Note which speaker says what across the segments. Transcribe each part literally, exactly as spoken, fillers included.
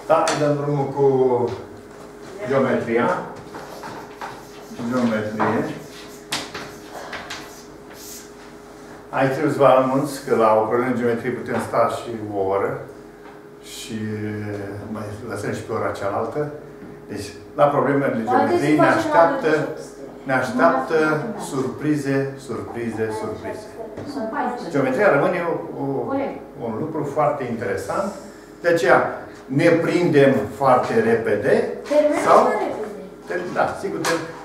Speaker 1: Da, dăm drumul cu geometria. Geometrie. Aici trebuie să vă anunț că la o problemă de geometrie putem sta și o oră și mai lăsăm și pe ora cealaltă. Deci, la problemele de geometrie ne așteaptă, ne așteaptă surprize, surprize, surprize. Geometria rămâne o, o, un lucru foarte interesant. De aceea, ne prindem foarte repede. Sau, da, sigur,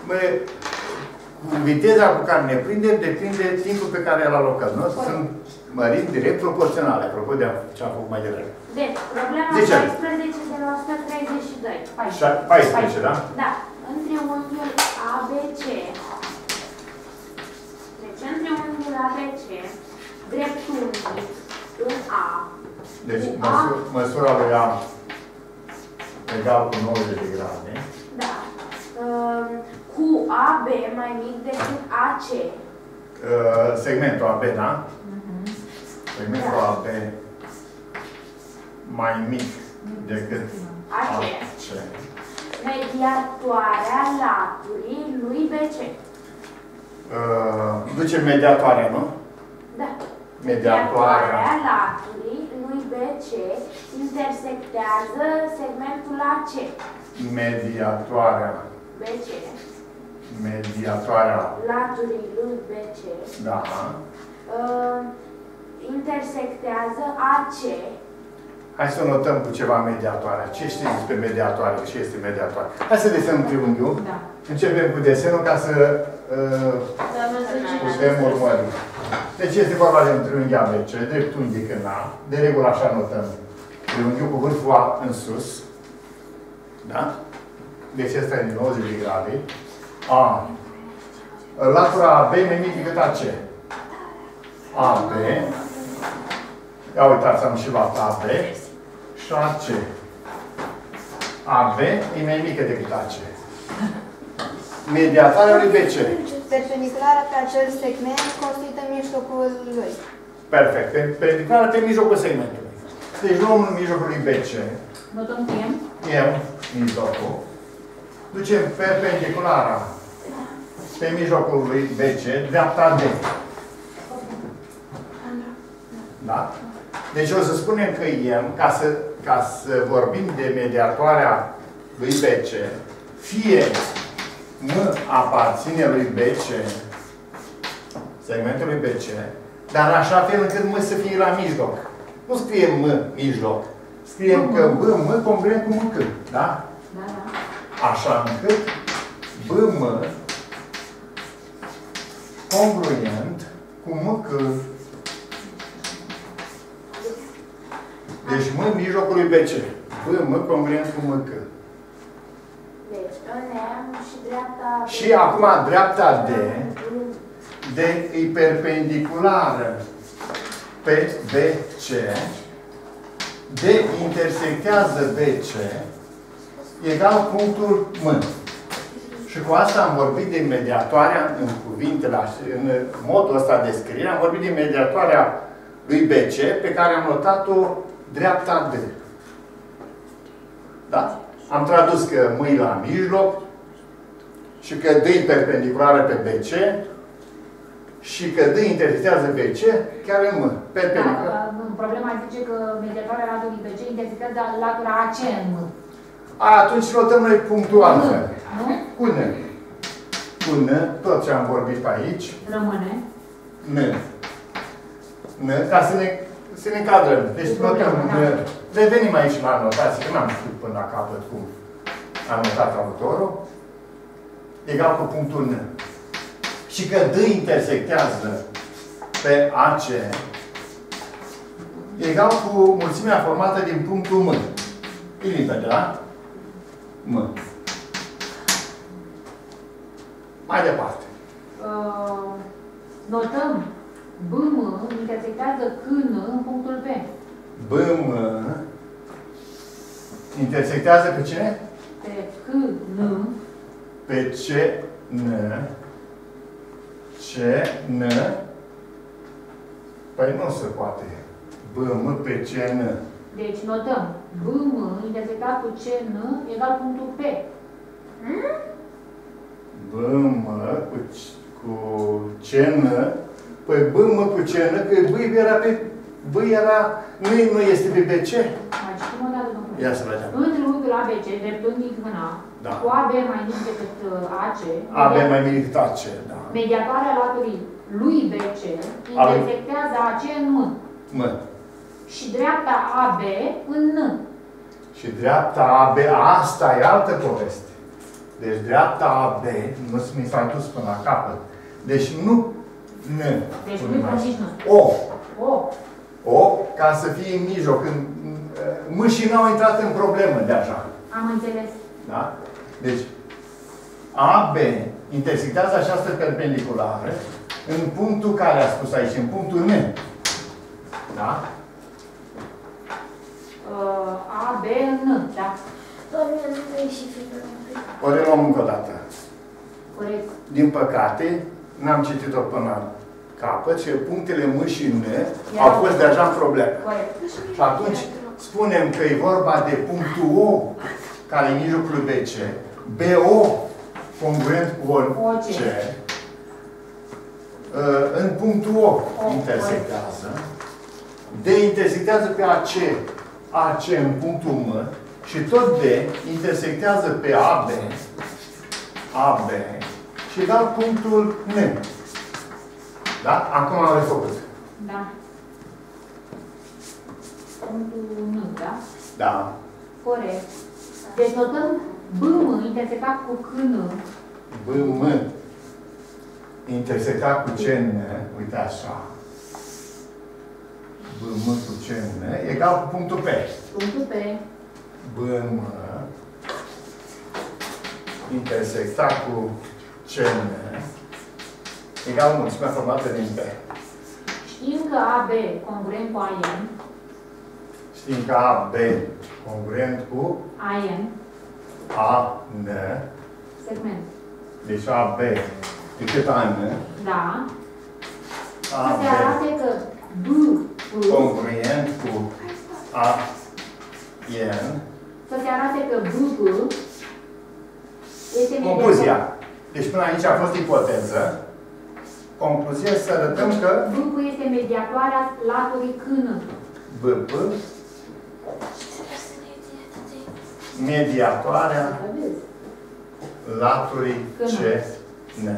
Speaker 1: viteza cu care ne prindem depinde timpul pe care îl alocăm. Nu? Sunt mărimi direct proporționale, apropo de ce am făcut mai devreme.
Speaker 2: Deci, problema paisprezece de la o sută treizeci și doi.
Speaker 1: paisprezece, da?
Speaker 2: Da. Între unghiul A B C. Deci, între unghiul A B C, dreptunghi în A.
Speaker 1: Deci, măsura, măsura lui A egal cu nouăzeci de grade.
Speaker 2: Da. Uh, cu A B mai mic decât A C.
Speaker 1: Uh, segmentul A B, da? Uh-huh. Segmentul da. A B mai mic decât A C.
Speaker 2: Mediatoarea laturii lui B C.
Speaker 1: Uh, duce mediatoarea, nu?
Speaker 2: Da.
Speaker 1: Mediatoarea.
Speaker 2: Mediatoarea laturii lui B C intersectează segmentul A C.
Speaker 1: Mediatoarea.
Speaker 2: B C.
Speaker 1: Mediatoarea
Speaker 2: laturii lui B C.
Speaker 1: Da.
Speaker 2: Uh, intersectează A C.
Speaker 1: Hai să notăm cu ceva mediatoarea. Ce știți despre mediatoare? Ce este mediatoare? Hai să desenăm triunghiul. Da. Începem cu desenul ca să uh, putem urmări. Deci este vorba de un triunghi A B C, dreptunghic în A. De regulă așa notăm. Triunghiul cu vârful A în sus. Da? Deci ăsta e nouăzeci de grade. A. Latura A B mai mic decât A C. A B. Ia uitați, am și luat A B. Și A C. A B e mai mică decât A C. Mediatoarea lui B C.
Speaker 3: Perpendiculară pe acel segment construită în mijlocul lui.
Speaker 1: Perfect. Perpendiculară pe mijlocul segmentului. Deci luăm în mijlocul lui B C.
Speaker 4: Notăm cu M.
Speaker 1: M, mijlocul. Ducem perpendiculara pe mijlocul lui B C, dreapta D. Da? Deci o să spunem că M, ca să, ca să vorbim de mediatoarea lui B C, fie M aparține lui B C, segmentul lui B C, dar așa fel încât M să fie la mijloc. Nu scriem M mijloc. Scriem că B, M congruent cu M C. Da?
Speaker 4: Da, da.
Speaker 1: Așa încât B, M congruent cu M C. Deci M mijlocul lui B C. B, M congruent cu M C.
Speaker 2: Deci, în M și dreapta...
Speaker 1: Și acum dreapta D, D e perpendiculară pe B C. D intersectează B C egal punctul M. Și cu asta am vorbit de mediatoarea, în cuvintele, în modul ăsta de scriere, am vorbit de mediatoarea lui B C, pe care am notat-o dreapta D. Da? Am tradus că M e la mijloc și că D e perpendiculară pe B C și că D intersectează B C chiar în M. Perpendiculară.
Speaker 4: Da, problema zice că mediatoarea laturii B C intersectează latura A C în M.
Speaker 1: A, atunci notăm noi punctual.
Speaker 4: Nu?
Speaker 1: Cu N. Cu N, tot ce am vorbit pe aici.
Speaker 4: Rămâne.
Speaker 1: N. N, ca să ne, să ne cadrăm. Deci notăm N. Revenim aici la anotație, că n-am știut până la capăt cum a notat autorul. Egal cu punctul N. Și că D intersectează pe A C egal cu mulțimea formată din punctul M. E limpede, da? M. Mai departe.
Speaker 4: Uh, notăm B M intersectează C N în punctul P.
Speaker 1: B M intersectează pe cine?
Speaker 4: Pe C N.
Speaker 1: Pe C N. C N. Păi nu se poate. B M pe C N.
Speaker 4: Deci notăm B M intersectat cu C N egal punctul P.
Speaker 1: B M cu, cu C N. Păi B M cu C N, că B era pe... B era... Nu, nu este pe B C?
Speaker 4: Mai citim o dată, domnule.
Speaker 1: Ia să vedem.
Speaker 4: În triunghiul A B C, dreptunghic mâna,
Speaker 1: Da.
Speaker 4: cu A B mai mic decât A C,
Speaker 1: A B mai mic decât A C, da.
Speaker 4: mediatoarea laturii lui B C intersectează A C în M.
Speaker 1: M.
Speaker 4: Și dreapta A B în N.
Speaker 1: Și dreapta A B, asta e altă poveste. Deci dreapta A B, nu mi s-a dus până la capăt. Deci nu N.
Speaker 4: Deci nu nici nu.
Speaker 1: O.
Speaker 4: O.
Speaker 1: O, ca să fie în mijloc. În, mâșii n-au intrat în problemă de așa.
Speaker 4: Am înțeles.
Speaker 1: Da? Deci, A B intersectează această perpendiculară în punctul care a spus aici, în punctul N. Da?
Speaker 4: Uh, A B în N, da?
Speaker 1: O reluăm încă o dată.
Speaker 4: Corect.
Speaker 1: Din păcate, n-am citit-o până la capăt și punctele M și N
Speaker 4: Ia
Speaker 1: au fost deja în problemă.
Speaker 4: Corect.
Speaker 1: Și atunci spunem că e vorba de punctul O, care e în mijlocul B C, B O congruent cu O C, în punctul O intersectează, D intersectează pe A C, A C în punctul M și tot D intersectează pe A B, A B și egal punctul N. Da? Acum am refăcut.
Speaker 4: Da. Punctul N, da?
Speaker 1: Da.
Speaker 4: Corect. Deci notăm B M intersectat cu C N.
Speaker 1: B M intersectat cu C N, uite așa. B M cu C N egal cu punctul P.
Speaker 4: Punctul P.
Speaker 1: B M intersectat cu C N egal mulțimea formată din P.
Speaker 4: Știm că A B congruent cu A N.
Speaker 1: Știm că A B congruent cu
Speaker 4: A N.
Speaker 1: A N.
Speaker 4: Segment.
Speaker 1: Deci A B decât A N.
Speaker 4: Da.
Speaker 1: A
Speaker 4: Să se arate că B
Speaker 1: B congruent cu A N.
Speaker 4: Să se arate că B P este mediator.
Speaker 1: Concluzia. Deci până aici a fost ipoteză. Concluzia să arătăm că
Speaker 4: B P este mediatoarea laturii C N.
Speaker 1: B P mediatoarea laturii C N.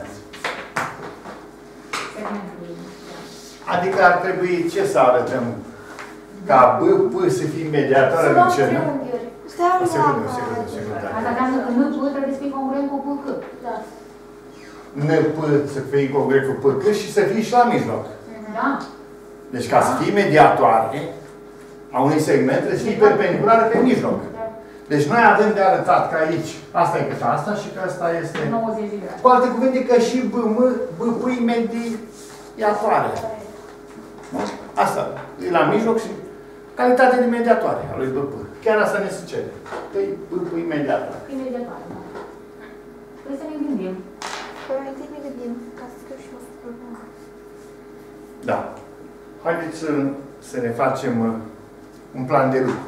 Speaker 1: Adică ar trebui ce să arătăm? Ca B P să fie mediatoarea lui C N? O secundă, o secundă, o secundă.
Speaker 4: Asta înseamnă că N P trebuie să fie congruent cu P C. Da.
Speaker 1: N P să fie congruent cu P C și să fie și la mijloc.
Speaker 4: Da.
Speaker 1: Deci ca să fie mediatoare a unui segment, trebuie să fie perpendiculară pe mijloc. Deci noi avem de arătat că aici, asta e cât asta și că asta este...
Speaker 4: nouăzeci de grade.
Speaker 1: Cu alte cuvinte că și B M, B P e mediatoare. Asta, e la mijloc și calitate de mediatoare a lui B P. Chiar asta ne sucede. Păi B P e mediatoare.
Speaker 4: E mediatoare, da. Trebuie să ne gândim.
Speaker 3: Păi mai întâi ne gândim, ca să scriu și o problemă.
Speaker 1: Da. Haideți să, să ne facem uh, un plan de lucru.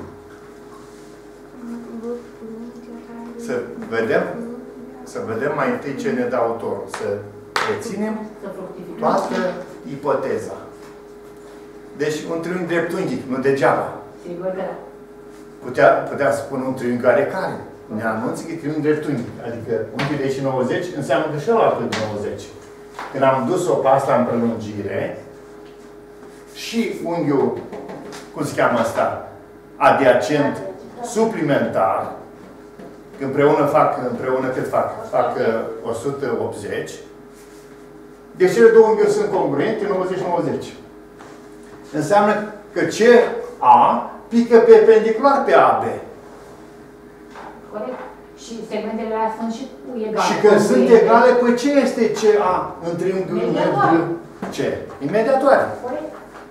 Speaker 1: Să vedem, să vedem mai întâi ce ne dă autorul. Să reținem toată ipoteza. Deci un triunghi dreptunghic, nu degeaba.
Speaker 4: Sigur că da.
Speaker 1: Putea, putea spune un triunghi oarecare. Ne anunță că e triunghi dreptunghic. Adică unghiul de și nouăzeci înseamnă că și ăla de nouăzeci. Când am dus-o pe asta în prelungire, și unghiul, cum se cheamă asta, adiacent, suplimentar, împreună fac, împreună cât fac? Fac o sută optzeci. Deci cele două unghiuri sunt congruente, nouăzeci nouăzeci. Înseamnă că C A pică perpendicular pe A B.
Speaker 4: Corect. Și segmentele alea sunt și egale.
Speaker 1: Și că sunt egale, păi ce este C A în triunghiul N C? Imediatoare.
Speaker 4: Corect.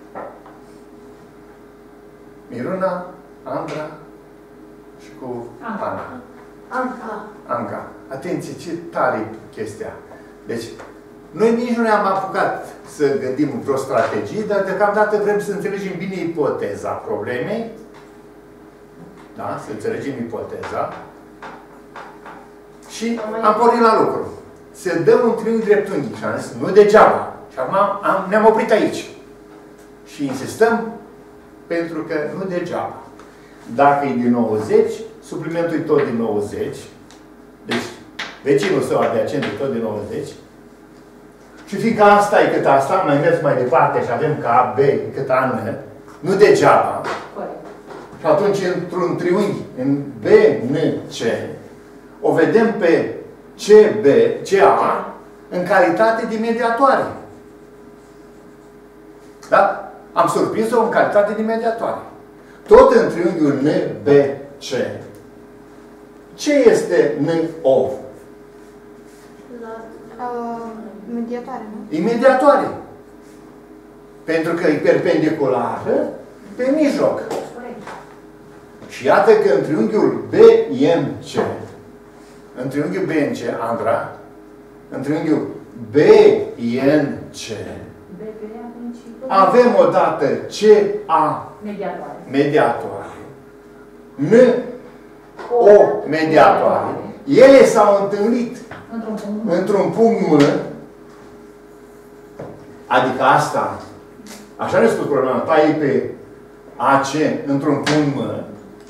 Speaker 1: Miruna, Andra și cu Ana.
Speaker 2: Anca.
Speaker 1: Anca. Atenție, ce tare e chestia. Deci, noi nici nu ne-am apucat să gândim vreo strategie, dar deocamdată vrem să înțelegem bine ipoteza problemei Da? Să înțelegem ipoteza. Și am pornit la lucru. Se dă un triunghi dreptunghi. Și am zis, nu degeaba. Și acum am, ne-am oprit aici. Și insistăm pentru că nu degeaba. Dacă e din nouăzeci, suplimentul e tot din nouăzeci. Deci, vecinul său adiacent e tot din nouăzeci. Și fiindcă asta e cât asta, mai mers mai departe și avem ca B cât A N, nu degeaba.
Speaker 4: Corect.
Speaker 1: Și atunci, într-un triunghi, în B N C, o vedem pe C B, C A, în calitate de mediatoare. Da? Am surprins-o în calitate de mediatoare. Tot în triunghiul N B C. Ce este N O?
Speaker 3: Uh, mediatoare, nu?
Speaker 1: E mediatoare. Pentru că e perpendiculară pe mijloc.
Speaker 4: Corect.
Speaker 1: Și iată că în triunghiul B M C, în triunghiul B N C, Andra, în triunghiul B N C, avem odată C A
Speaker 4: Mediatoare.
Speaker 1: mediatoare, N O mediatoare. Ele s-au întâlnit
Speaker 4: Într-un punct.
Speaker 1: într-un punct M, adică asta, așa ne-a spus problema, tai pe A C într-un punct M.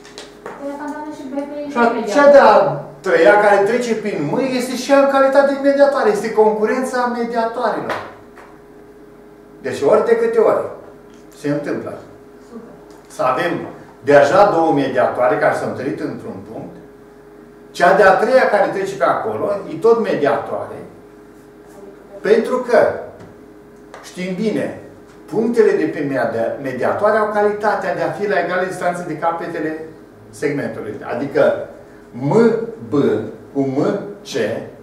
Speaker 1: Și cea de-a treia care trece prin M este și ea în calitate de mediatoare. Este concurența mediatoarelor. Deci ori de câte ori se întâmplă.
Speaker 4: Super.
Speaker 1: Să avem deja două mediatoare care s-au întâlnit într-un punct. Cea de-a treia care trece pe acolo e tot mediatoare. Pentru că, știm bine, punctele de pe mediatoare au calitatea de a fi la egală distanță de capetele segmentului. Adică M B cu M C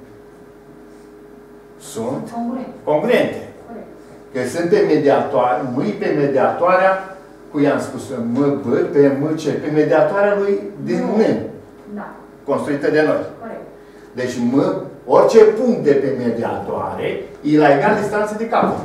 Speaker 1: sunt
Speaker 4: Congruente.
Speaker 1: congruente. Că sunt pe mediatoare, M pe mediatoarea, cu i-am spus, M B pe M C, pe mediatoarea lui din N.
Speaker 4: Da.
Speaker 1: Construită de noi.
Speaker 4: Corect.
Speaker 1: Deci M, orice punct de pe mediatoare, e la egală distanță de capete.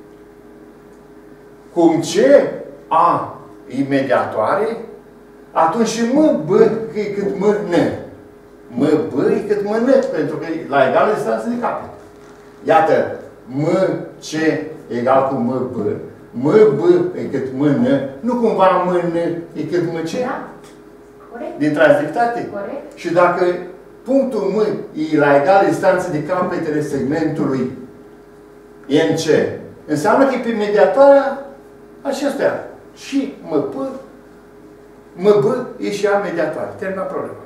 Speaker 1: Cum C A e mediatoare, atunci și M B e cât M N. M B e cât M N, pentru că e la egală distanță de capete. Iată, M C egal cu M B, M B e cât M N, nu cumva M N e cât M C?
Speaker 4: Da. Corect.
Speaker 1: Din tranzitivitate?
Speaker 4: Corect.
Speaker 1: Și dacă punctul M e la egală distanță de capetele segmentului N C, înseamnă că e pe mediatoarea acestuia. Și M P, M B e și ea mediatoare. Termina problema.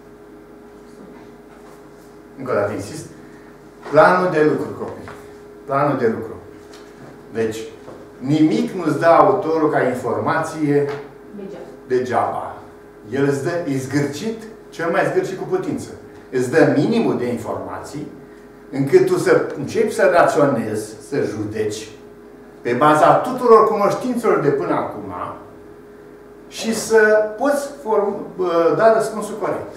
Speaker 1: Încă o dată insist. Planul de lucru, copii. Planul de lucru. Deci, nimic nu-ți dă autorul ca informație
Speaker 4: Degeaba.
Speaker 1: degeaba. El îți dă, e zgârcit, cel mai zgârcit cu putință. Îți dă minimul de informații încât tu să începi să raționezi, să judeci pe baza tuturor cunoștințelor de până acum și să poți form, da răspunsul corect.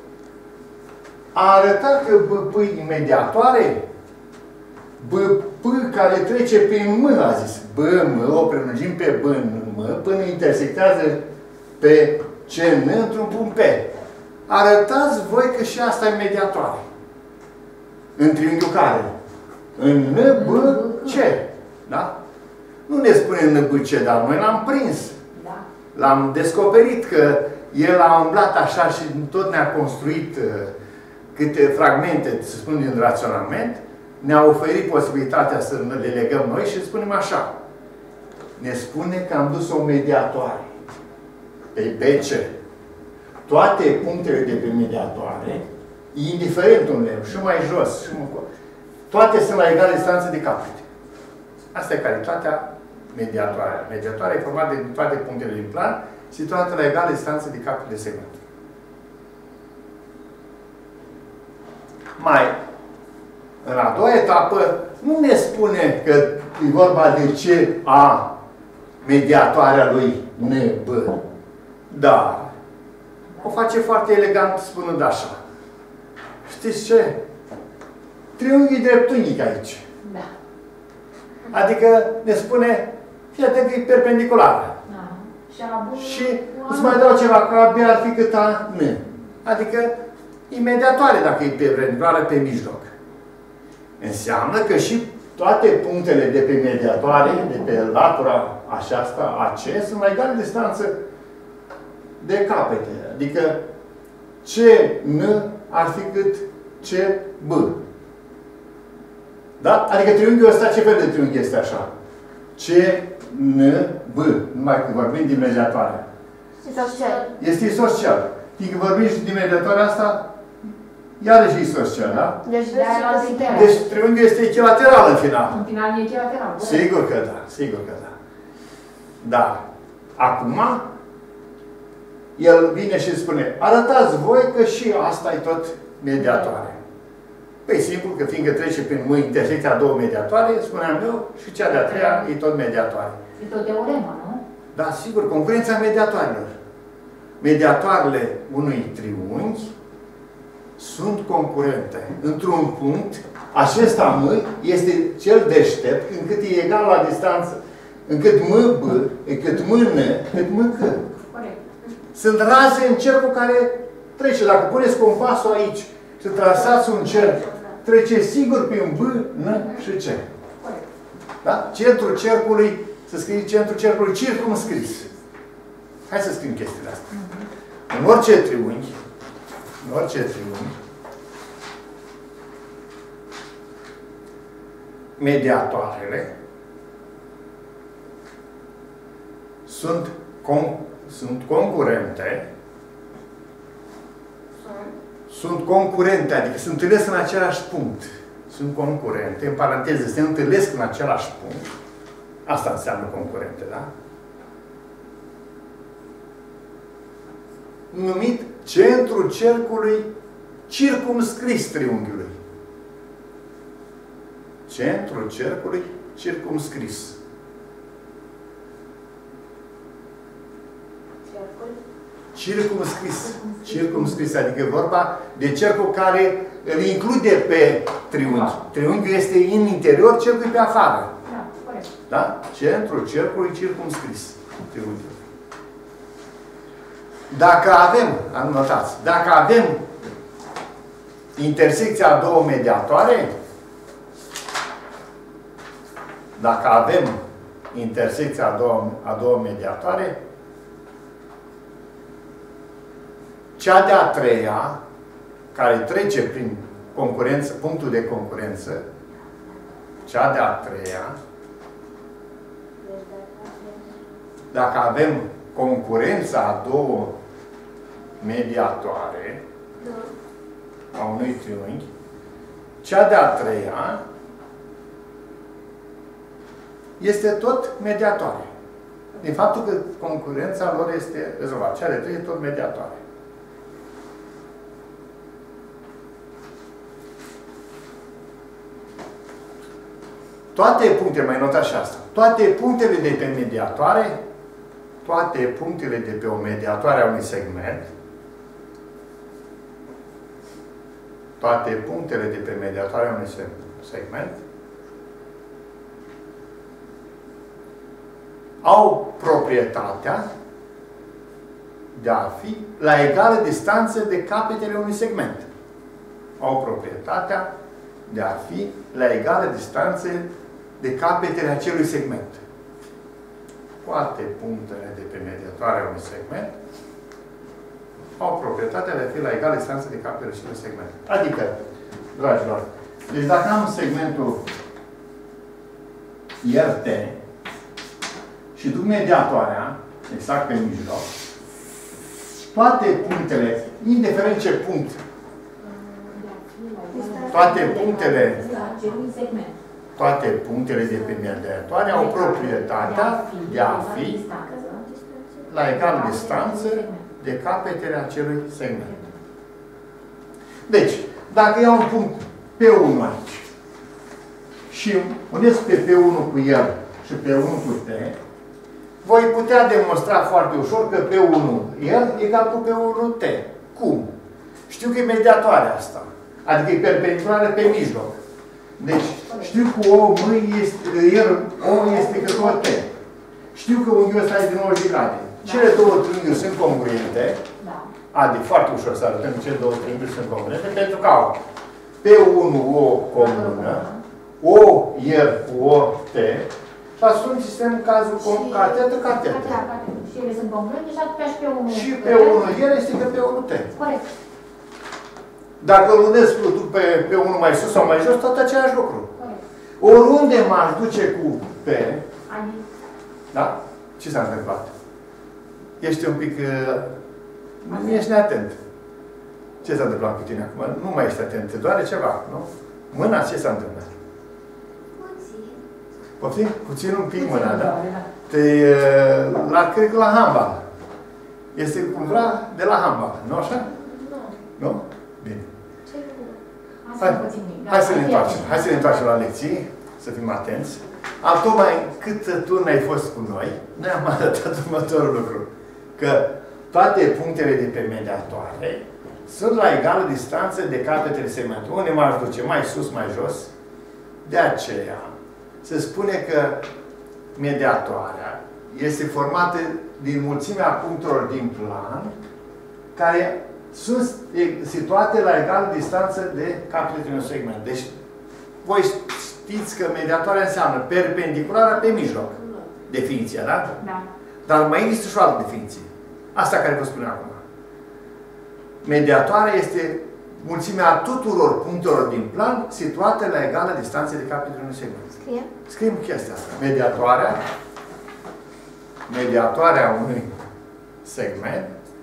Speaker 1: A arătat că B P e mediatoare, B P care trece prin M, a zis. B M, o prelungim pe B M până intersectează pe C N într-un punct P. Arătați voi că și asta e mediatoare. În triunghiul care? În N B C. Da? Nu ne spune N B C, dar noi l-am prins.
Speaker 4: Da.
Speaker 1: L-am descoperit că el a umblat așa și tot ne-a construit uh, câte fragmente, să spun, din raționament, ne-a oferit posibilitatea să le legăm noi și spunem așa. Ne spune că am dus o mediatoare pe B C. Toate punctele de pe mediatoare, indiferent unde, și mai jos, și mai încolo, toate sunt la egală distanță de capete. Asta e calitatea mediatoare. Mediatoarea e formată din toate punctele din plan, situată la egală distanță de capete de segment. Mai, în a doua etapă, nu ne spune că e vorba de C A mediatoarea lui N B. Dar o face foarte elegant spunând așa. Știți ce? Triunghi dreptunghic aici.
Speaker 4: Da.
Speaker 1: Adică ne spune, fii atent că e perpendiculară.
Speaker 4: Da. Și a avut
Speaker 1: Și Îți mai dau ceva, că A B ar fi cât A N. Adică imediatoare dacă e perpendiculară pe mijloc. Înseamnă că și toate punctele de pe mediatoare, de pe latura aceasta, A C, sunt la egală distanță de capete. Adică C N ar fi cât C B. Da? Adică triunghiul ăsta, ce fel de triunghi este așa? C N B. Numai când vorbim din mediatoare. Este isoscel. Fiindcă vorbim și din mediatoarea asta, iarăși e isoscel, da?
Speaker 3: Deci,
Speaker 1: deci triunghiul este echilateral în final.
Speaker 4: În final e echilateral.
Speaker 1: Sigur că da, sigur că da. Dar, acum, el vine și spune, arătați voi că și asta e tot mediatoare. Păi simplu, că fiindcă trece prin mâini intersecția a două mediatoare, spuneam eu, și cea de-a treia e tot mediatoare.
Speaker 4: E tot teorema, nu? Da,
Speaker 1: sigur, concurența mediatoarelor. Mediatoarele unui triunghi sunt concurente. Într-un punct, acesta M este cel deștept, încât e egal la distanță, încât M B, încât M N, încât M C.
Speaker 4: Corect.
Speaker 1: Sunt raze în cercul care trece. Dacă puneți compasul aici și trasați un cerc, trece sigur prin B, N și C. Da? Centrul cercului, să scrie centrul cercului circumscris. Hai să scriem chestiile astea. În orice triunghi, în orice triunghi, mediatoarele sunt, con sunt concurente, sunt concurente, adică se întâlnesc în același punct. Sunt concurente, în paranteză, se întâlnesc în același punct. Asta înseamnă concurente, da? Numit centrul cercului circumscris triunghiului. Centrul cercului circumscris. Circumscris. Circumscris, adică vorba de cercul care îl include pe triunghi. Triunghiul este în interior, cercul e pe afară.
Speaker 4: Da, corect.
Speaker 1: Da? Centrul cercului circumscris. Triunghiul. Dacă avem, anotați, dacă avem intersecția a două mediatoare, dacă avem intersecția a două, a două mediatoare, cea de-a treia, care trece prin concurență, punctul de concurență, cea de-a treia, dacă avem concurența a două mediatoare a unui triunghi, cea de-a treia este tot mediatoare. Din faptul că concurența lor este rezolvată. Cea de trei e tot mediatoare. Toate punctele, mai notați și asta, toate punctele de pe mediatoare, toate punctele de pe o mediatoare a unui segment, toate punctele de pe mediatoarea unui segment au proprietatea de a fi la egală distanță de capetele unui segment. Au proprietatea de a fi la egală distanță de capetele acelui segment. Toate punctele de pe mediatoarea unui segment au proprietatea de a fi la egală distanță de capetele acelui segment. Adică, dragilor, deci dacă am segmentul R T și duc mediatoarea exact pe mijloc, toate punctele, indiferent ce punct, toate punctele, toate punctele de pe mediatoare au proprietatea de a fi la egală distanță de capetele acelui segment. Deci, dacă iau un punct P unu aici și unesc pe P unu cu el și P unu cu T, voi putea demonstra foarte ușor că P unu el egal cu P unu T. Cum? Știu că e mediatoarea asta. Adică e perpendiculară pe mijloc. Deci, știu că O, M, este, el, O este cât o T. Știu că unghiul ăsta e de nouăzeci de grade. Cele două triunghiuri sunt congruente.
Speaker 4: Da.
Speaker 1: Adică foarte ușor să arătăm că cele două triunghiuri sunt congruente, pentru că au P unu o comună, O ier cu O T, și atunci un sistem cazul catetă-catetă.
Speaker 4: Și ele sunt congruente și atunci pe unu.
Speaker 1: Și P unu ier este că P unu T.
Speaker 4: Corect.
Speaker 1: Dacă îl unesc, îl duc pe, pe unul mai sus sau mai jos, tot același lucru.
Speaker 4: Corect.
Speaker 1: Oriunde m-aș duce cu P,
Speaker 4: Adică.
Speaker 1: da? Ce s-a întâmplat? Ești un pic... Uh, nu ești neatent. Ce s-a întâmplat cu tine acum? Nu mai ești atent. Te doare ceva, nu? Mâna, ce s-a întâmplat?
Speaker 2: Puțin.
Speaker 1: Poftim? Puțin un pic
Speaker 4: Puțin
Speaker 1: mâna, da?
Speaker 4: doare, da.
Speaker 1: Te, la, cred că la handbal. Este cumva de la handbal, nu așa?
Speaker 2: Nu.
Speaker 1: Nu? Bine.
Speaker 2: Ce nu?
Speaker 4: Asta
Speaker 1: Hai,
Speaker 4: e puțin mic.
Speaker 1: hai să ne întoarcem. Hai să ne întoarcem la lecții, să fim atenți. Am tocmai cât tu n-ai fost cu noi, noi am arătat următorul lucru. Că toate punctele de pe mediatoare sunt la egală distanță de capetele segmentului. Unde m-aș duce? Mai sus, mai jos. De aceea, se spune că mediatoarea este formată din mulțimea punctelor din plan care sunt situate la egală distanță de capetele unui segment. Deci, voi știți că mediatoarea înseamnă perpendiculară pe mijloc. Definiția, da?
Speaker 4: Da.
Speaker 1: Dar mai există și o altă definiție. Asta care vă spun acum. Mediatoarea este mulțimea tuturor punctelor din plan situate la egală distanță de capetele unui segment.
Speaker 3: Scrie?
Speaker 1: Scriem chestia asta. Mediatoarea mediatoarea unui segment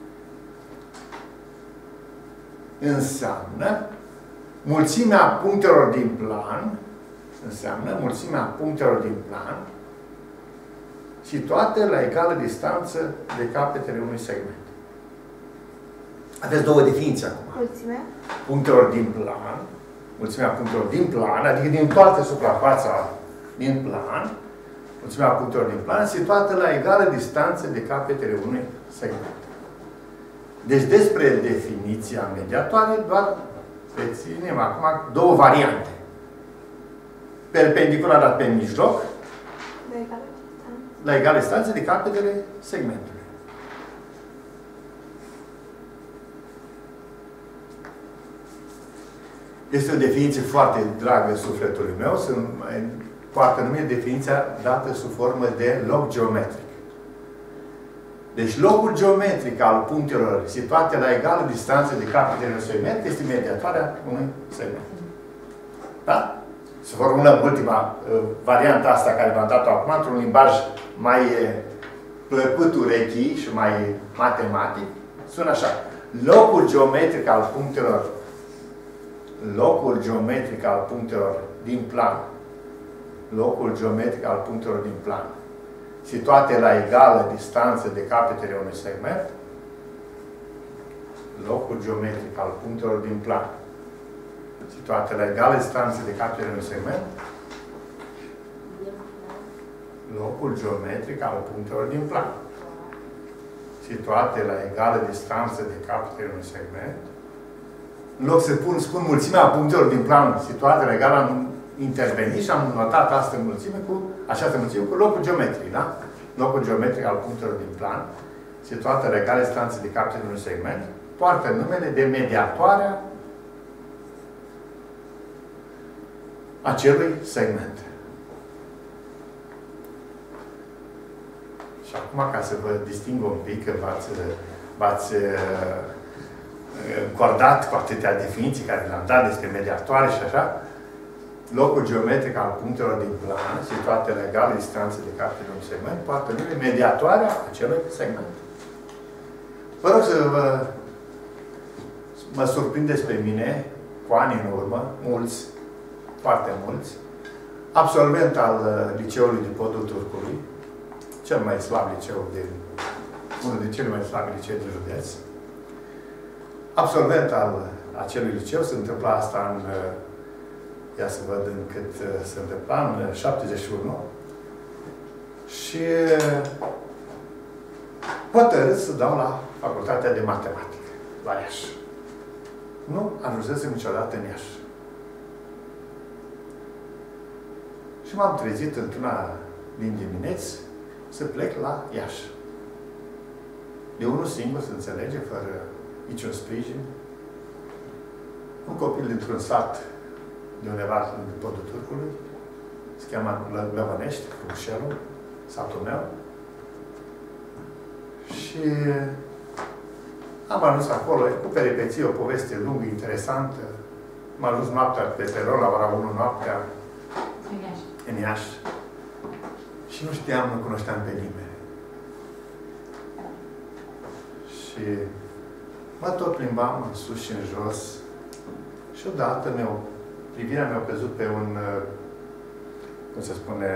Speaker 1: înseamnă mulțimea punctelor din plan înseamnă mulțimea punctelor din plan situate la egală distanță de capetele unui segment. Aveți două definiții acum.
Speaker 3: Mulțimea?
Speaker 1: Punctelor din plan, mulțimea punctelor din plan, adică din toată suprafața din plan, mulțimea punctelor din plan, situată la egală distanță de capetele unui segment. Deci despre definiția mediatoare doar reținem acum două variante. Perpendiculară pe mijloc,
Speaker 3: De egală distanță.
Speaker 1: la egală distanță de capetele segmentului. Este o definiție foarte dragă sufletului meu, se poate numi definiția dată sub formă de loc geometric. Deci locul geometric al punctelor situate la egală distanță de capetele unui segment este mediatoarea unui segment. Da? Să formulăm ultima uh, varianta asta care v-am dat-o acum, într-un limbaj mai uh, plăcut urechii și mai matematic. Sună așa. Locul geometric al punctelor locul geometric al punctelor din plan locul geometric al punctelor din plan situate la egală distanță de capetele unui segment, locul geometric al punctelor din plan situate la egală distanță de capetele unui segment, locul geometric al punctelor din plan situate la egală distanță de capetele unui segment. În loc să pun, spun mulțimea punctelor din plan situate la egală, am intervenit și am notat asta mulțime cu această mulțime cu locul geometric, da? Locul geometric al punctelor din plan situate la egală distanță de capetele unui segment poartă numele de mediatoarea acelui segment. Și acum, ca să vă disting un pic, că v-ați încordat cu atâtea definiții care le-am dat despre mediatoare și așa, locul geometric al punctelor din plan, situate la egală distanță de capetele unui segment, poate numi mediatoarea acelui segment. Vă rog să vă mă surprindeți pe mine, cu ani în urmă, mulți, foarte mulți, absolvent al liceului din Podul Turcului, cel mai slab liceu din, unul din cele mai slabe licee din județ. Absolvent al acelui liceu, se întâmpla asta în, ia să văd în cât se întâmpla, în șaptezeci și unu. Și hotărât să dau la Facultatea de Matematică, la Iași. Nu ajunsesem niciodată în Iași. Și m-am trezit într-una din dimineți să plec la Iași. de unul singur, se înțelege, fără niciun sprijin. Un copil dintr-un sat de undeva în podul Turcului, se cheamă Lăvănești, Frușelul, satul meu. Și am ajuns acolo, cu peripeții, o poveste lungă, interesantă. M-am ajuns noaptea pe peron, la ora unu noaptea, în Iași. Și nu știam, nu cunoșteam pe nimeni. Și mă tot plimbam în sus și în jos. Și odată meu, privirea mi-a căzut pe un, cum se spune,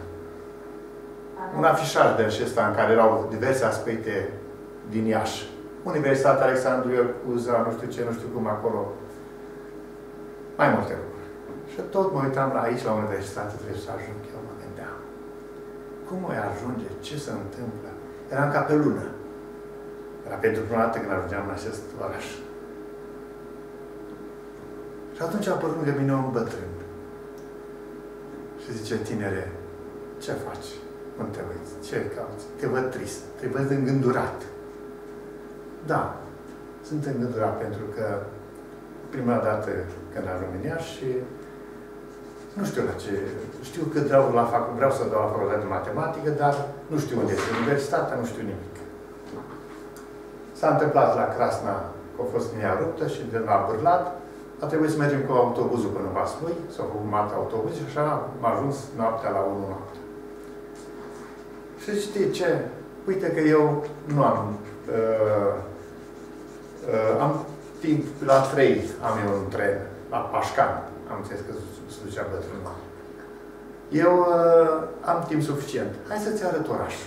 Speaker 1: un afișaj de acesta în care erau diverse aspecte din Iași. Universitatea Alexandru Iocuza, nu știu ce, nu știu cum acolo. Mai multe lucruri. Și tot mă uitam la aici, la universitate, trebuie să ajung. Eu mă gândeam. Cum voi ajunge? Ce se întâmplă? Eram ca pe lună. Era pentru prima dată când ajungeam în acest oraș. Și atunci a apărut lângă mine un bătrân. Și zice, tinere, ce faci? Nu te uiți. Ce cauți? Te văd trist. Te văd îngândurat. Da, sunt îngândurat pentru că prima dată când ajung în Iași și nu știu la ce, știu că vreau, la fac, vreau să dau la facultate de matematică, dar nu știu unde este universitatea, nu știu nimic. S-a întâmplat la Crasna că a fost linia ruptă și de la Bârlat a trebuit să mergem cu autobuzul până în Vaslui, s-au făcut alt autobuz și așa am ajuns noaptea la unu noapte. Și știi ce? Uite că eu nu am uh, uh, am timp, la trei am eu un tren, la Pașcan, am înțeles că se ducea bătrânul. Eu uh, am timp suficient. Hai să-ți arăt orașul.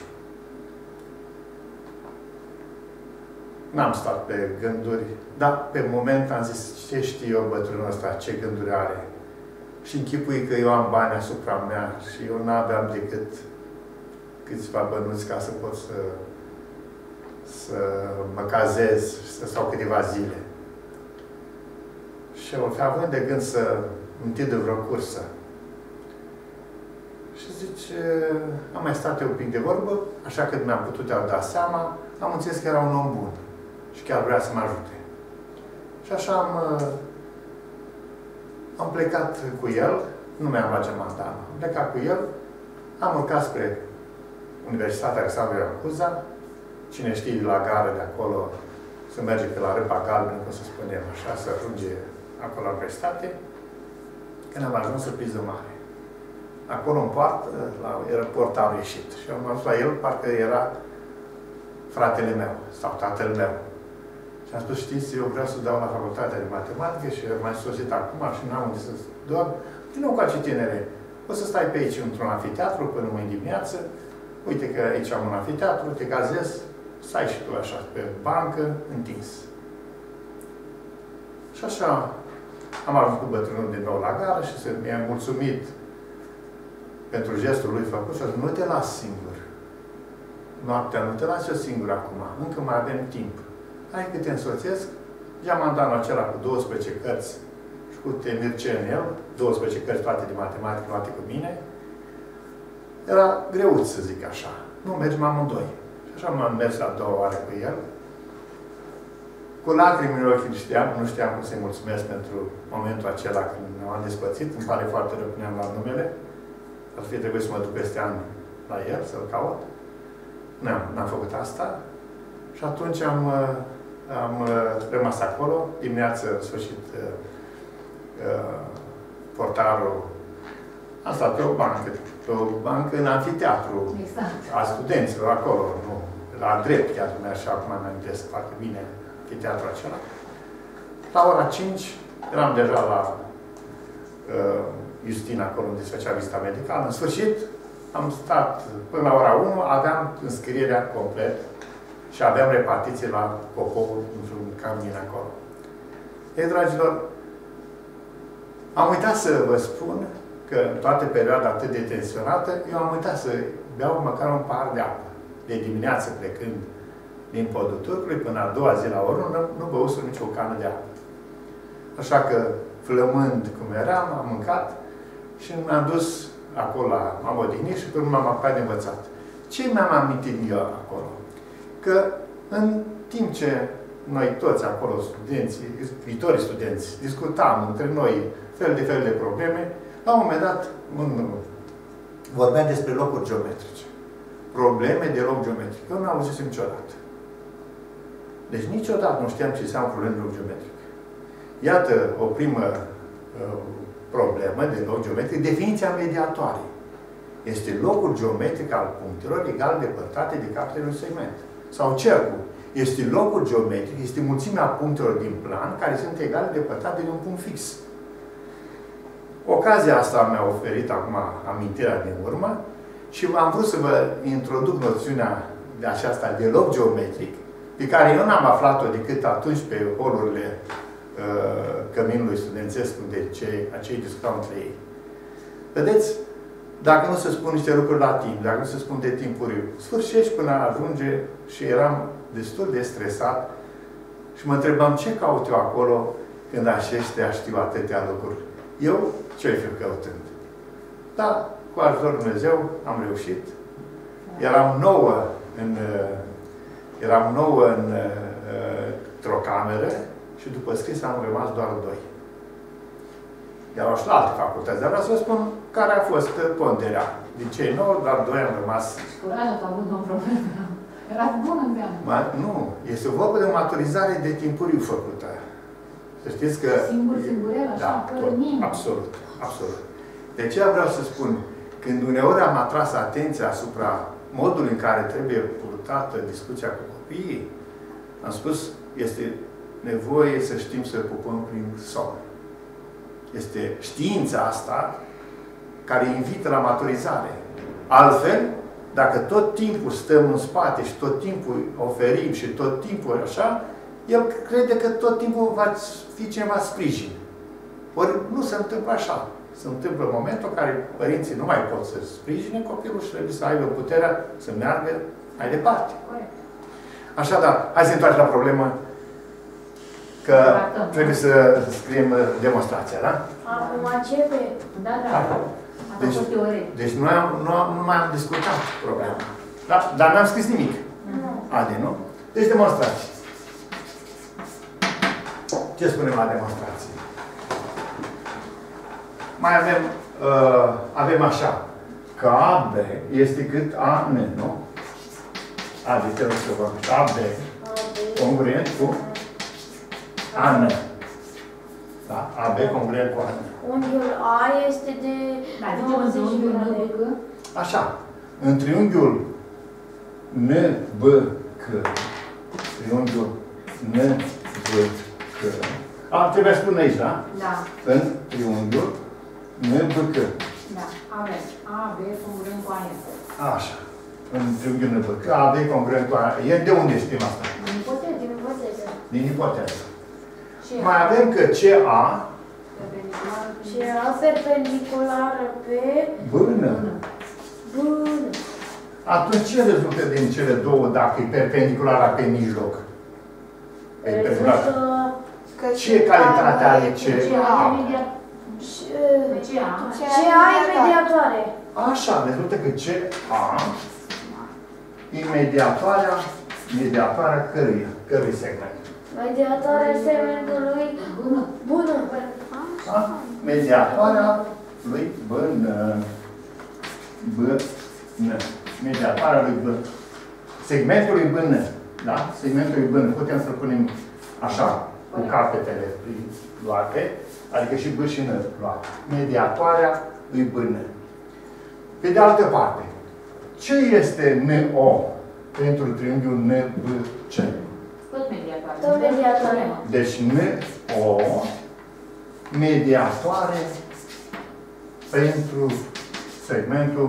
Speaker 1: N-am stat pe gânduri, dar pe moment am zis, ce știu eu bătrânul ăsta, ce gânduri are. Și închipui că eu am bani asupra mea și eu n-aveam decât câțiva bănuți ca să pot să, să mă cazez și să stau câteva zile. Și eu, având de gând să întindă vreo cursă. Și zice, am mai stat eu un pic de vorbă, așa că mi-am putut da seama, am înțeles că era un om bun. Și chiar vrea să mă ajute. Și așa am, am plecat cu el, nu mi-am luat geamantana, am plecat cu el, am urcat spre Universitatea Alexandru Iocuza, cine știe de la gară de acolo, să merge pe la Râpa Galbenă, cum să spunem așa, să ajunge acolo la universitate, când am ajuns să Priză Mare. Acolo în poartă, la aeroport am ieșit. Și am ajuns la el, parcă era fratele meu, sau tatăl meu. Și am spus, știți, eu vreau să dau la facultatea de matematică și m-am sosit acum și n-am unde să dorm. Vino cu ace tinere. O să stai pe aici într-un anfiteatru până mâine dimineață. Uite că aici am un anfiteatru, te cazezi, stai și tu așa, pe bancă, întins. Și așa am ajuns cu bătrânul din nou la gară și mi-a mulțumit pentru gestul lui făcut și a zis, nu te las singur. Noaptea nu te las eu singur acum, încă mai avem timp. Hai că te însoțesc, geamantanul acela cu douăsprezece cărți și cu Temirce în el, douăsprezece cărți toate de matematică, toate cu mine. Era greuț, să zic așa. Nu, mergem amândoi. Și așa m-am mers la două oare cu el. Cu lacrimi în ochi știam, nu știam cum să-i mulțumesc pentru momentul acela când ne-am despărțit. Îmi pare foarte rău că ne-am luat numele. Ar fi trebuit să mă duc peste ani la el, să-l caut. N-am făcut asta. Și atunci am, am rămas acolo. Dimineață, în sfârșit, portarul am stat pe o bancă. Pe o bancă în anfiteatru.
Speaker 4: Exact.
Speaker 1: A studenților acolo. Nu, la drept, chiar cum așa, acum mi amintesc foarte bine anfiteatrul acela. La ora cinci eram deja la uh, Justina, acolo unde se făcea vizita medicală. În sfârșit, am stat până la ora unu, aveam înscrierea complet și aveam repartiție la Copou, într-un camin acolo. Ei, dragilor, am uitat să vă spun că în toată perioada atât de tensionată, eu am uitat să beau măcar un pahar de apă. De dimineață plecând din podul Turcului, până a doua zi la ora unu, nu, nu băusă nicio cană de apă. Așa că, flămând cum eram, am mâncat și m-am dus acolo, m-am odihnit și pe urmă m-am apucat de învățat. Ce mi-am amintit eu acolo? Că În timp ce noi toți acolo, studenții, viitorii studenți, discutam între noi fel de fel de probleme, la un moment dat un, vorbeam despre locuri geometrice. Probleme de loc geometric. Eu nu am auzit niciodată. Deci niciodată nu știam ce înseamnă probleme de loc geometric. Iată o primă uh, problemă de loc geometric, definiția mediatoarei. Este locul geometric al punctelor egal depărtate de capetele unui segment. Sau cercul. Este locul geometric, este mulțimea punctelor din plan care sunt egale depărtate de un punct fix. Ocazia asta mi-a oferit acum amintirea din urmă și am vrut să vă introduc noțiunea de aceasta de loc geometric, pe care eu n-am aflat-o decât atunci pe holurile uh, căminului studențesc, unde cei, acei discutau între ei. Vedeți? Dacă nu se spun niște lucruri la timp, dacă nu se spun de timpuriu, sfârșești până ajunge și eram destul de stresat și mă întrebam ce caut eu acolo când aceștia știu atâtea lucruri. Eu ce-i fiu căutând? Dar, cu ajutorul Dumnezeu, am reușit. Eram nouă în, eram nouă în, într-o cameră și după scris am rămas doar doi. Erau și la alte facultăți, dar vreau să vă spun care a fost ponderea. Din cei nouă, doar doi am rămas.
Speaker 4: Curajul a avut o problemă. Era bun în
Speaker 1: Ma, Nu, este o vorbă de maturizare de timpuriu făcută. Să știți că...
Speaker 4: Singur, singurel, așa,
Speaker 1: da,
Speaker 4: fără nimeni.
Speaker 1: absolut, absolut. De aceea vreau să spun, când uneori am atras atenția asupra modului în care trebuie purtată discuția cu copiii, am spus, este nevoie să știm să pupăm prin somn. Este știința asta care invită la maturizare. Altfel, dacă tot timpul stăm în spate și tot timpul oferim și tot timpul așa, el crede că tot timpul va fi ceva sprijin. Ori nu se întâmplă așa. Se întâmplă în momentul în care părinții nu mai pot să sprijine copilul și trebuie să aibă puterea să meargă mai departe. Așadar, hai să întoarcem la problemă că trebuie să scriem demonstrația, da?
Speaker 2: Acum începe.
Speaker 4: Da, da.
Speaker 1: Deci, deci nu, am, nu, am, nu mai am discutat problema. Da? Dar n-am scris nimic.
Speaker 2: Nu.
Speaker 1: Adi, nu? Deci demonstrație. Ce spunem la demonstrație? Mai avem, uh, avem așa, că A B este cât A N, nu? Adi, te rog să vorbești. A B, congruent cu A N. Da? A B congruent cu A N.
Speaker 2: Unghiul A este de
Speaker 4: Da, zicem în unghiul N B C.
Speaker 1: Așa. În triunghiul N B C, triunghiul N B C. A, trebuie să spun aici, da?
Speaker 4: Da.
Speaker 1: În triunghiul N B C.
Speaker 4: Da. Avem A B congruent cu A N.
Speaker 1: Așa. În triunghiul N B C. A B congruent cu A N. E de unde știm asta?
Speaker 4: Din ipoteză.
Speaker 2: din ipoteză.
Speaker 1: Din ipoteză.
Speaker 4: Ce
Speaker 1: Mai avem că C A
Speaker 2: Și A perpendiculară pe
Speaker 1: bână.
Speaker 2: bână.
Speaker 1: Atunci ce rezultă din cele două dacă e perpendiculară pe mijloc? Perpendiculară. Ce calitate are C A?
Speaker 2: Ce A e mediatoare.
Speaker 1: Așa, rezultă că C A e mediatoarea, mediatoarea cărui, cărui segment.
Speaker 2: Mediatoarea segmentului bună.
Speaker 1: Da? Mediatoarea lui bână. Bână. Mediatoarea lui bână. Segmentul lui bână. Da? Segmentul lui bână. Putem să punem așa, cu capetele luate, adică și B și N luate. Mediatoarea lui bână. Pe de altă parte, ce este N O pentru triunghiul N B C?
Speaker 4: Tot mediatoare.
Speaker 2: Tot mediatoare.
Speaker 1: Deci N O mediatoare pentru segmentul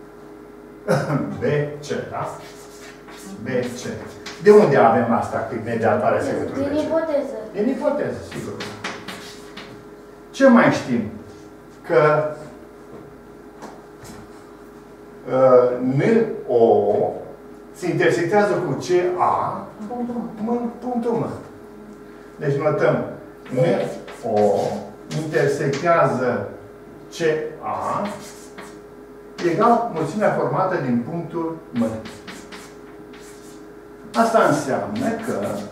Speaker 1: B C, da? B C. De unde avem asta cu mediatoarea segmentului B C?
Speaker 2: Din ipoteză.
Speaker 1: Din ipoteză, sigur. Ce mai știm? Că uh, N O se intersectează cu C A în punctul M. Deci notăm N O intersectează C A egal mulțimea formată din punctul M. Asta înseamnă că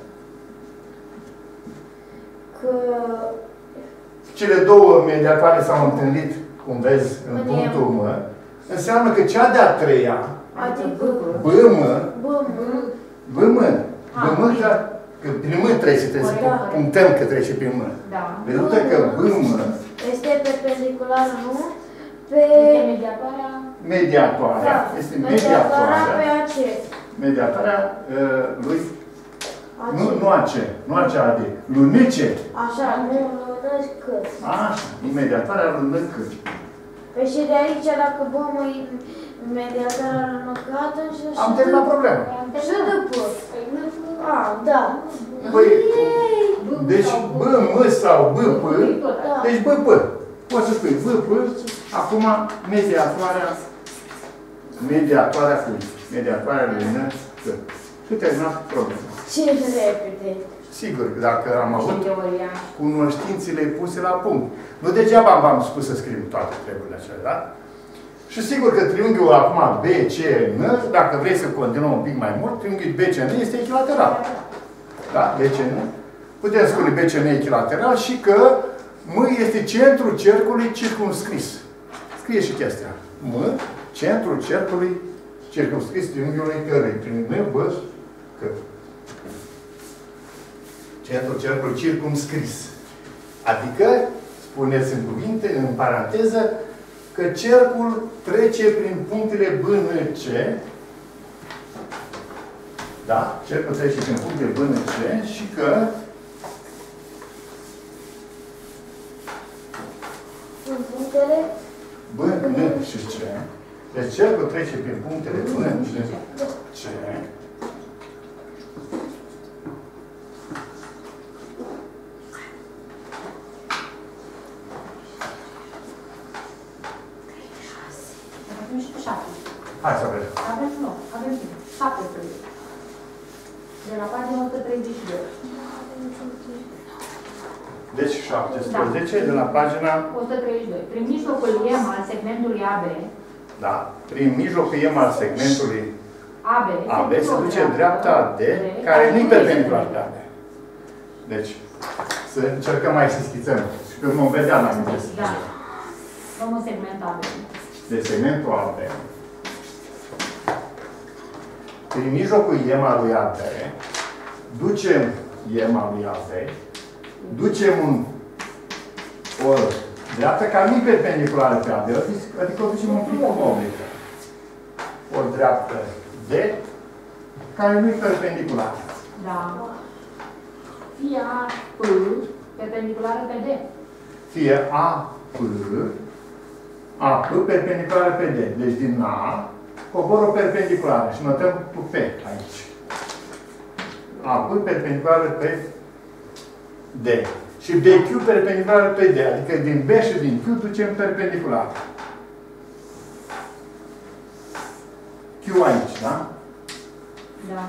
Speaker 2: Că
Speaker 1: cele două mediatoare s-au întâlnit, cum vezi, în
Speaker 2: În
Speaker 1: punctul
Speaker 2: M.
Speaker 1: M. Înseamnă că cea de-a treia,
Speaker 2: adică
Speaker 1: B M,
Speaker 2: B, M,
Speaker 1: B M, B M, că, că prin M trece, trebuie să
Speaker 2: Da.
Speaker 1: punctăm că trece prin M.
Speaker 4: Da.
Speaker 1: Rezultă că B M
Speaker 2: este perpendicular, nu? Pe
Speaker 4: Este mediatoarea.
Speaker 1: mediatoarea,
Speaker 2: da,
Speaker 1: este
Speaker 2: mediatoarea pe
Speaker 1: mediatoarea,
Speaker 2: A C.
Speaker 1: mediatoarea uh, lui,
Speaker 2: A C.
Speaker 1: nu, nu A C, nu A C A D, lui N C.
Speaker 2: Așa, nu lăudați cât.
Speaker 1: Așa, mediatoarea lui N C.
Speaker 2: Păi și de aici, dacă bă, măi, mediatoarea rămâcă, atunci și
Speaker 1: Am terminat problema.
Speaker 2: Și după. A, da.
Speaker 1: Păi, deci B M sau B P,
Speaker 2: Da.
Speaker 1: deci B P. Poți să spui B P, acum mediatoarea, mediatoarea cui? Mediatoarea lui N C. Și terminat problema.
Speaker 2: Ce repede.
Speaker 1: Sigur, că dacă am
Speaker 4: Și
Speaker 1: avut
Speaker 4: teoria.
Speaker 1: cunoștințele puse la punct. Nu degeaba v-am spus să scriem toate treburile acelea, da? Și sigur că triunghiul acum B C N, dacă vrei să continuăm un pic mai mult, triunghiul B C N este echilateral. Da? B C N. Putem spune B C N echilateral și că M este centrul cercului circumscris. Scrie și chestia. M, centrul cercului circumscris triunghiului cărui. Prin M, B, C. Centrul cercului circumscris. Adică, spuneți în cuvinte, în paranteză, că cercul trece prin punctele B N C. Da? Cercul trece prin punctele B N C și că
Speaker 2: În punctele
Speaker 1: B N și C. Deci cercul trece prin punctele B N și C.
Speaker 4: Avem și șapte.
Speaker 1: Hai să vedem.
Speaker 4: Avem nu, avem șaptesprezece. De la pagina o sută treizeci și doi.
Speaker 1: Deci șaptesprezece de la pagina,
Speaker 4: o sută treizeci și doi. Prin mijlocul M al segmentului A B,
Speaker 1: da, prin mijlocul M al segmentului
Speaker 4: A B,
Speaker 1: A B se duce dreapta D, care nu-i perpendicular pe A B. Deci, să încercăm mai să schițăm. Și că vom vedea la mine.
Speaker 4: Da. Luăm un segment A B.
Speaker 1: De segmentul A B. Prin mijlocul M al lui A B, ducem M al lui A B, ducem un, o dreaptă care nu-i perpendiculară pe A B, adică o ducem un pic oblică. O dreaptă D, care nu-i perpendiculară.
Speaker 4: Da. Fie A P perpendiculară pe D.
Speaker 1: Fie A, P, A, P perpendiculară pe D. Deci din A, cobor o perpendiculară și notăm cu P aici. A, P perpendiculară pe D. Și B Q perpendiculară pe D. Adică din B și din Q ducem perpendicular. Q aici, da?
Speaker 4: Da.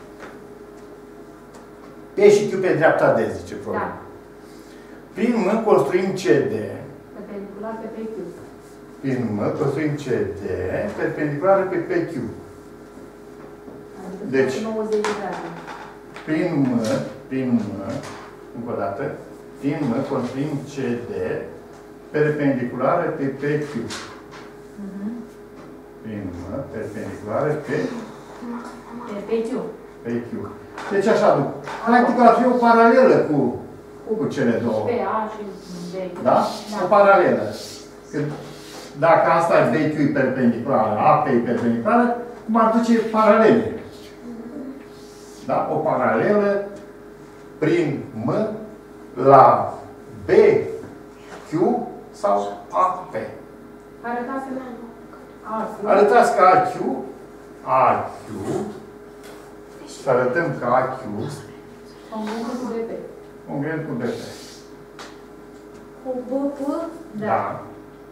Speaker 1: P și Q pe dreapta D, zice problema.
Speaker 4: Da.
Speaker 1: Prin M construim C D.
Speaker 4: Perpendicular pe P Q.
Speaker 1: Prin M construim C D perpendiculară pe P Q.
Speaker 4: Adică
Speaker 1: Deci,
Speaker 4: nouăzeci de grade.
Speaker 1: Prin M, prin M, încă o dată, prin M construim C D perpendiculară pe P Q.
Speaker 4: Mhm.
Speaker 1: Prin M perpendiculară pe
Speaker 4: Pe P Q.
Speaker 1: P Q. Deci așa, practic ar fi o paralelă cu, cu cele două.
Speaker 4: Pe A și B Q.
Speaker 1: Da? O paralelă. Că dacă asta e B Q e perpendiculară, A P e perpendiculară, cum ar duce paralele. Da? O paralelă prin M la B Q sau A P.
Speaker 4: Arătați-mă A Q.
Speaker 1: Arătați că A Q, A Q, să arătăm că A Q,
Speaker 4: Congruentă cu B P.
Speaker 1: congruent cu B P.
Speaker 2: cu B, P.
Speaker 1: Da.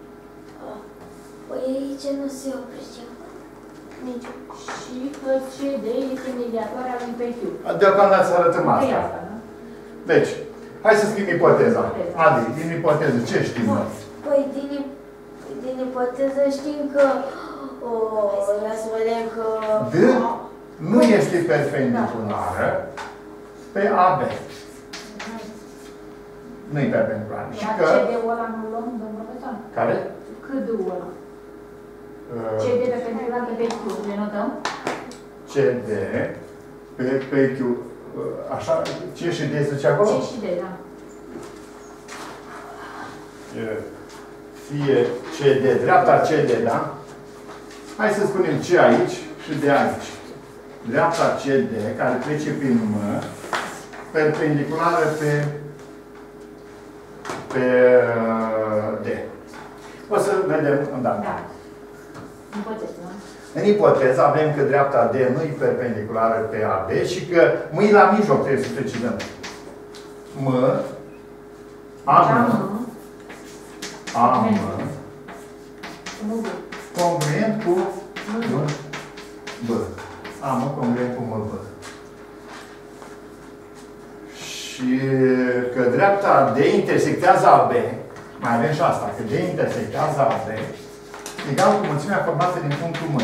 Speaker 2: Păi aici nu se oprește. Nici.
Speaker 4: Și că C D este mediatoarea lui P Q.
Speaker 1: Deocamdată să arătăm
Speaker 4: E
Speaker 1: asta.
Speaker 4: asta, da?
Speaker 1: Deci, hai să scriem ipoteza. Adi, din ipoteză, ce știm noi?
Speaker 2: Păi din, din ipoteză știm că... O, ia să vedem că...
Speaker 1: D? nu este perpendiculară pe A B. Nu-i perpendiculară. Și că...
Speaker 4: C D-ul ăla nu luăm, domnul profesor?
Speaker 1: Care?
Speaker 4: C D-ul ăla. C D perpendicular pe Q. Le notăm?
Speaker 1: C D pe, pe Q. Așa? C și D zice acolo?
Speaker 4: C și D, da.
Speaker 1: Fie C D, dreapta C D, da? Hai să spunem C aici și D aici. Dreapta C D, care trece prin M, perpendiculară pe, pe D. O să vedem îndată.
Speaker 4: Da. Ipoteză, nu?
Speaker 1: În ipoteză avem că dreapta D nu e perpendiculară pe A B și că M e la mijloc, trebuie să precizăm. M, A M, A M, congruent cu M, B. A M congruent cu M, B. Și că dreapta D intersectează A B, mai avem și asta, că D intersectează A B, egal cu mulțimea formată din punctul M.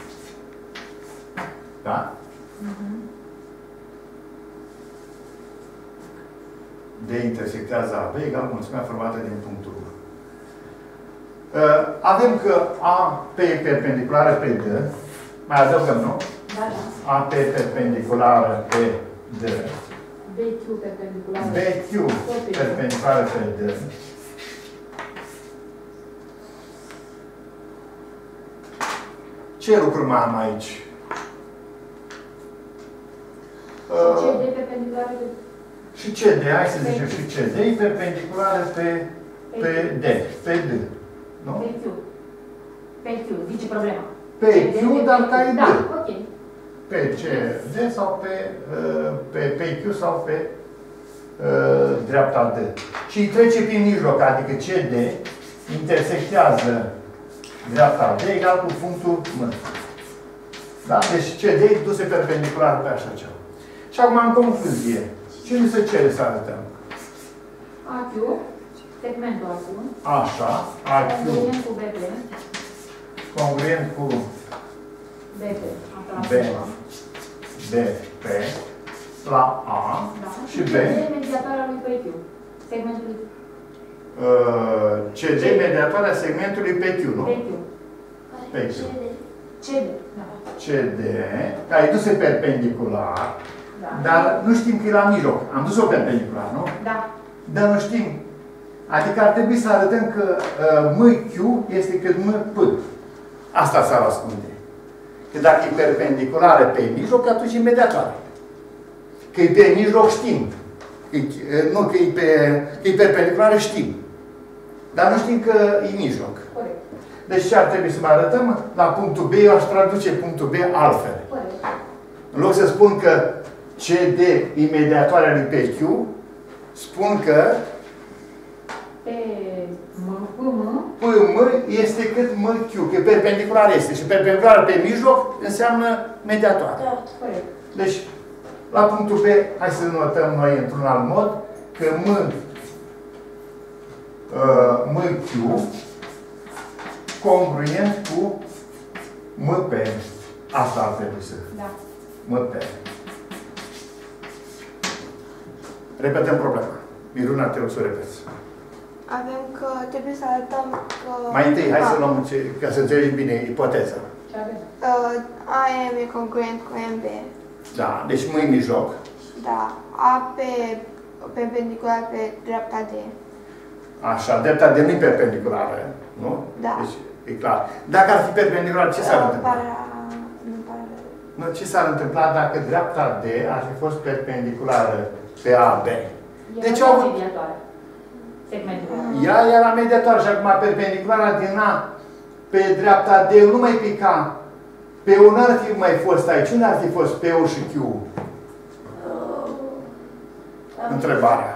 Speaker 1: Da? Uh-huh. D intersectează A B egal cu mulțimea formată din punctul M. Uh, avem că A P e perpendiculară pe D. Mai adăugăm, nu?
Speaker 4: Da, da.
Speaker 1: A P perpendiculară pe D.
Speaker 4: B Q perpendiculară.
Speaker 1: B Q perpendiculară pe D. Ce lucruri mai am aici?
Speaker 4: C D perpendiculară pe...
Speaker 1: Și C D, hai să zicem și C D, e perpendiculară pe, pe D, pe D. Nu?
Speaker 4: Pe Q. Pe Q, zice problema.
Speaker 1: Pe Q, dar ca e D.
Speaker 4: Da, ok.
Speaker 1: Pe C D sau pe, pe, pe Q sau pe uh, dreapta D. Și îi trece prin mijloc, adică C D intersectează dreapta D egal cu punctul M. Da? Deci C D e duse perpendicular pe așa ceva. Și acum în concluzie. Ce ni se cere să arătăm?
Speaker 4: A Q, segmentul A Q.
Speaker 1: Așa, A Q.
Speaker 4: Congruent cu B P.
Speaker 1: Congruent cu
Speaker 4: B P.
Speaker 1: B, B, P, la A,
Speaker 4: da.
Speaker 1: și B.
Speaker 4: C D mediatoarea lui P Q. Segmentului
Speaker 1: uh, C D mediatoarea segmentului P Q, nu?
Speaker 4: P Q.
Speaker 1: P Q.
Speaker 4: C D, da.
Speaker 1: C D, care e duse perpendicular,
Speaker 4: Da.
Speaker 1: dar nu știm că e la mijloc. Am dus-o perpendicular, nu?
Speaker 4: Da.
Speaker 1: Dar nu știm. Adică ar trebui să arătăm că uh, M Q este cât M P. Asta s-ar ascunde. Că dacă e perpendiculară pe mijloc, atunci e mediatoare. Că e pe mijloc știm. Că e, nu, că e, pe, că e perpendiculară știm. Dar nu știm că e mijloc.
Speaker 4: Corect.
Speaker 1: Deci ce ar trebui să mai arătăm? La punctul B, eu aș traduce punctul B altfel.
Speaker 4: Corect.
Speaker 1: În loc să spun că C D e mediatoarea lui P Q, spun că
Speaker 4: Pe M, P M.
Speaker 1: P M este cât M Q, că perpendicular este. Și perpendicular pe mijloc înseamnă mediatoare.
Speaker 2: Da.
Speaker 4: Corect.
Speaker 1: Deci, la punctul B, hai să notăm noi într-un alt mod, că M, uh, M Q congruent cu M P. Asta ar trebui să fie.
Speaker 4: Da.
Speaker 1: M P. Repetăm problema. Miruna, te rog să o repeți.
Speaker 3: Avem că trebuie să arătăm că...
Speaker 1: Mai întâi, hai
Speaker 3: A,
Speaker 1: să luăm, ce, ca să înțelegi bine ipoteza.
Speaker 4: Ce avem?
Speaker 3: uh, A M e congruent cu M B.
Speaker 1: Da, deci M în mijloc.
Speaker 3: Da. A P perpendicular pe dreapta D.
Speaker 1: Așa, drepta de nu-i perpendiculară, nu?
Speaker 3: Da.
Speaker 1: Deci, e clar. Dacă ar fi perpendicular, ce s-ar
Speaker 3: Uh,
Speaker 1: întâmpla?
Speaker 3: para... Nu paralel.
Speaker 1: Nu, ce s-ar întâmpla dacă dreapta D ar fi fost perpendiculară pe A B? Deci au avut...
Speaker 4: mediatoare. Segmentul.
Speaker 1: Ea era mediatoare și acum perpendiculara din A pe dreapta D nu mai pica. Pe un ar fi mai fost aici. Unde ar fi fost P U și Q? Întrebarea.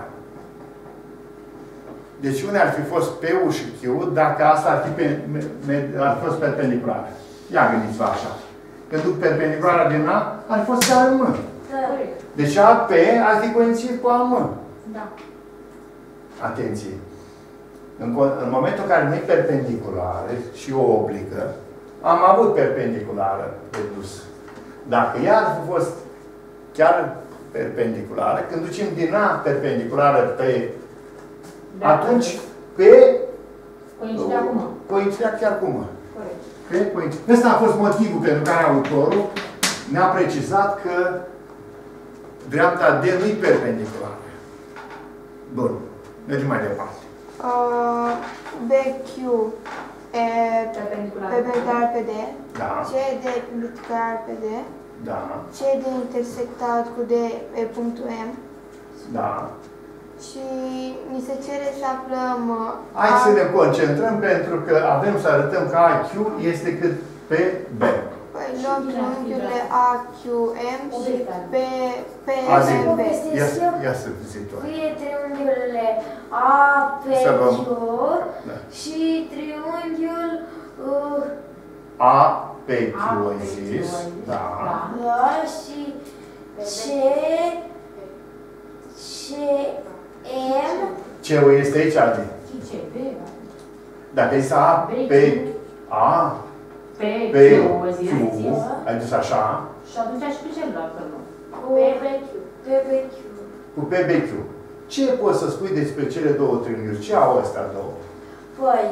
Speaker 1: Deci unde ar fi fost P U și Q dacă asta ar fi, pe, me, ar fi fost perpendiculară? Ia gândiți-vă așa. Când duc perpendiculara din A, ar fi fost chiar în M.
Speaker 4: Corect.
Speaker 1: Deci A P ar fi coincis cu A M.
Speaker 4: Da.
Speaker 1: Atenție! În, în momentul în care nu e perpendiculară și o oblică, am avut perpendiculară de dus. Dacă ea ar fi fost chiar perpendiculară, când ducem din A perpendiculară pe...
Speaker 4: Da.
Speaker 1: Atunci, pe...
Speaker 4: Coincidea cu mă.
Speaker 1: Coincidea chiar cu mă.
Speaker 4: Corect.
Speaker 1: Pe coincidea. Ăsta a fost motivul pentru care autorul ne-a precizat că dreapta D nu-i perpendiculară. Bun. Mergem mai departe.
Speaker 3: Uh, B Q e
Speaker 4: Perpendicular.
Speaker 3: perpendicular pe D.
Speaker 1: Da.
Speaker 3: C D perpendicular pe D.
Speaker 1: Da.
Speaker 3: C D intersectat cu D e punctul M.
Speaker 1: Da.
Speaker 3: Și ni se cere să aflăm... uh,
Speaker 1: Hai
Speaker 3: A-
Speaker 1: să ne concentrăm pentru că avem să arătăm că A Q este cât pe B.
Speaker 3: Păi luăm triunghiurile A Q M și P P
Speaker 1: Azi.
Speaker 3: M B.
Speaker 1: Ia, ia să zic.
Speaker 2: Fie triunghiurile A, P,
Speaker 1: Să luăm.
Speaker 2: Q
Speaker 1: Da.
Speaker 2: și triunghiul uh,
Speaker 1: A pe Q
Speaker 4: A,
Speaker 1: ai
Speaker 4: pe Q,
Speaker 1: zis.
Speaker 4: ai zis.
Speaker 1: Da.
Speaker 4: Da.
Speaker 2: da, și C, C, M,
Speaker 1: Ce-ul este aici, Adi?
Speaker 4: Ce? B.
Speaker 1: Dacă este A pe A
Speaker 4: Pe
Speaker 1: pe
Speaker 4: Q,
Speaker 1: Q,
Speaker 4: zi, ai zis.
Speaker 1: ai dus așa,
Speaker 4: Și atunci și pe celălalt nu.
Speaker 2: P, P, Q, P, P, Q.
Speaker 1: cu P B Q. Ce poți să spui despre cele două triunghiuri? Ce au astea două?
Speaker 2: Păi,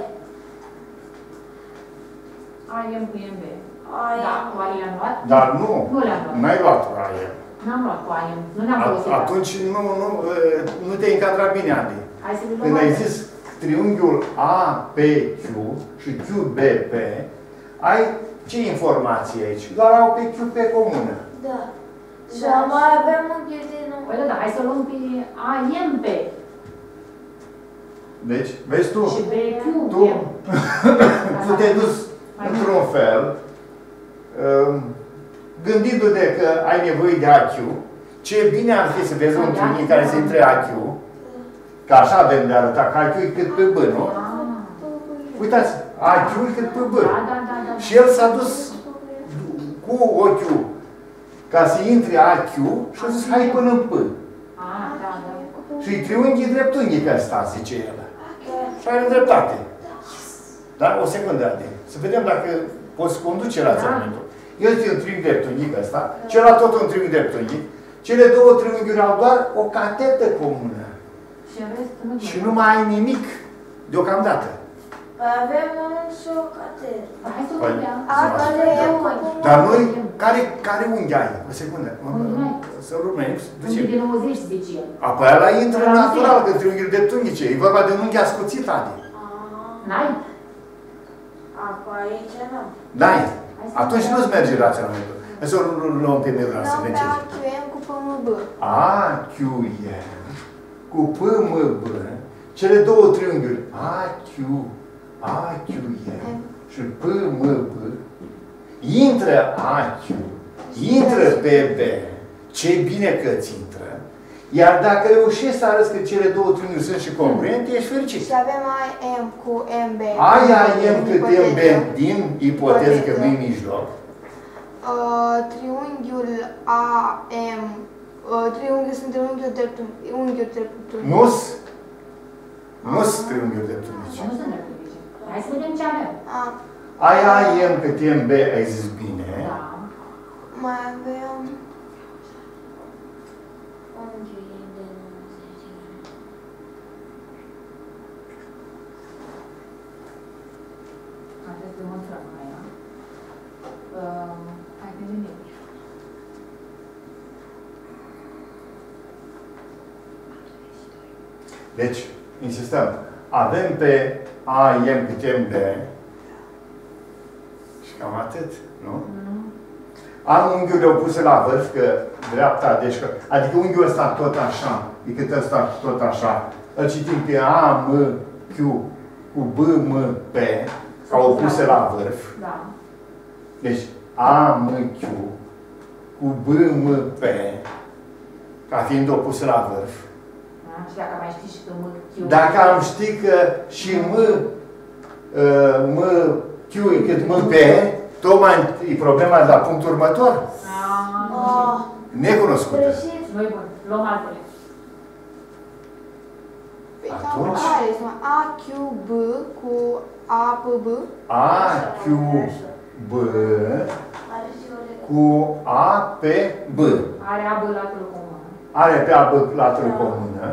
Speaker 4: A, M cu M, B.
Speaker 2: aia.
Speaker 4: Da, cu A le-am luat?
Speaker 1: Dar nu.
Speaker 4: Nu le-am luat.
Speaker 1: N-ai luat A M.
Speaker 4: N-am luat cu A, M. Nu ne-am folosit.
Speaker 1: Atunci nu, nu, nu te-ai încadrat bine, Adi.
Speaker 4: Hai să le luăm.
Speaker 1: Când ai
Speaker 4: altă.
Speaker 1: zis triunghiul A P Q și Q B P, ai ce informații aici? Doar au pe Q P comună.
Speaker 2: Da. Și
Speaker 4: Da.
Speaker 2: mai avem un ghid nu.
Speaker 4: Păi da, da, hai să luăm pe A, M, B.
Speaker 1: Deci, vezi tu,
Speaker 4: Și B, Q,
Speaker 1: tu,
Speaker 4: M.
Speaker 1: tu te-ai dus într-un fel, um, gândindu-te că ai nevoie de A Q, ce bine ar fi să vezi un triunghi care să intre A Q, că așa avem de arătat, că A Q e cât pe B, nu?
Speaker 4: Ah.
Speaker 1: Uitați, A Q e cât pe B.
Speaker 4: Da, da, da, da.
Speaker 1: Și el s-a dus cu ochiul ca să intre A Q și a zis, hai până în P.
Speaker 4: Ah, da, da.
Speaker 1: Și triunghi dreptunghi pe asta, zice el. Și are dreptate. Da? O secundă, Adi. Să vedem dacă poți conduce raționamentul. El este un triunghi dreptunghic ăsta, celălalt tot un triunghi dreptunghic. Cele două triunghiuri au doar o catetă comună.
Speaker 4: Și în rest nu.
Speaker 1: Și nu mai ai nimic deocamdată.
Speaker 2: Păi avem un și o cateră.
Speaker 4: Hai să
Speaker 1: Păi,
Speaker 4: vedem.
Speaker 3: A care e cu
Speaker 1: Dar noi, care, care unghi ai? O secundă.
Speaker 4: Unghi.
Speaker 1: Să urmărim.
Speaker 4: Unghi de nouăzeci, zice el.
Speaker 1: Apoi ăla intră natural, că triunghiul dreptunghice. E vorba de un unghi ascuțit, Adi.
Speaker 4: N-ai?
Speaker 2: Acum aici nu.
Speaker 1: N-ai. Atunci nu-ți merge raționamentul. Hai să o luăm pe Mildra, să
Speaker 3: luăm pe
Speaker 1: vedem
Speaker 3: A
Speaker 1: ce.
Speaker 3: Q M cu P M B.
Speaker 1: A, Q, M, cu P, M, B, cele două triunghiuri, A, Q, A, Q, M și P, M, B, intră A, Q, intră pe B, ce bine că ți intră, iar dacă reușești să arăți că cele două triunghiuri sunt și congruente, ești fericit.
Speaker 3: Și avem A M cu M B.
Speaker 1: Aia M cât
Speaker 3: Ipoteză.
Speaker 1: M B din ipoteză că nu-i mijloc.
Speaker 3: Uh, triunghiul A M. Uh, triunghiul sunt triunghiul dreptunghi. Unghiul dreptunghi.
Speaker 1: Nu-s, nu-s triunghiuri dreptunghice.
Speaker 4: Nu sunt dreptunghice. Hai să vedem ce avem.
Speaker 3: A,
Speaker 1: Aia M cât M B ai zis bine.
Speaker 4: Da.
Speaker 3: mai avem...
Speaker 2: Unghiul e de nouăzeci.
Speaker 4: Hai să demonstrăm aia. Uh, hai să vedem.
Speaker 1: Deci, insistăm, avem pe A M cât M B și cam atât, nu?
Speaker 4: Mm.
Speaker 1: Am unghiurile opuse la vârf, că dreapta, deci că, adică unghiul ăsta tot așa, decât ăsta tot așa, îl citim pe A, M, Q, cu B, M, P, ca opuse la vârf.
Speaker 4: Da.
Speaker 1: Deci A, M, Q, cu B, M, P, ca fiind opuse la vârf.
Speaker 4: Da. Și dacă mai știi și că mă Q.
Speaker 1: Dacă am ști că și M, uh, M, Q e cât M, P, tocmai e problema de la punctul următor.
Speaker 4: Ah,
Speaker 2: Ah,
Speaker 1: Necunoscută.
Speaker 2: greșit.
Speaker 4: nu e bun. Luăm altele.
Speaker 3: Păi
Speaker 1: Atunci?
Speaker 3: care sunt? A Q B cu A P B.
Speaker 1: A, Q, B,
Speaker 2: Are și o legătură.
Speaker 1: cu A pe B.
Speaker 4: Are A, B latură comună.
Speaker 1: Are pe A, B latură comună.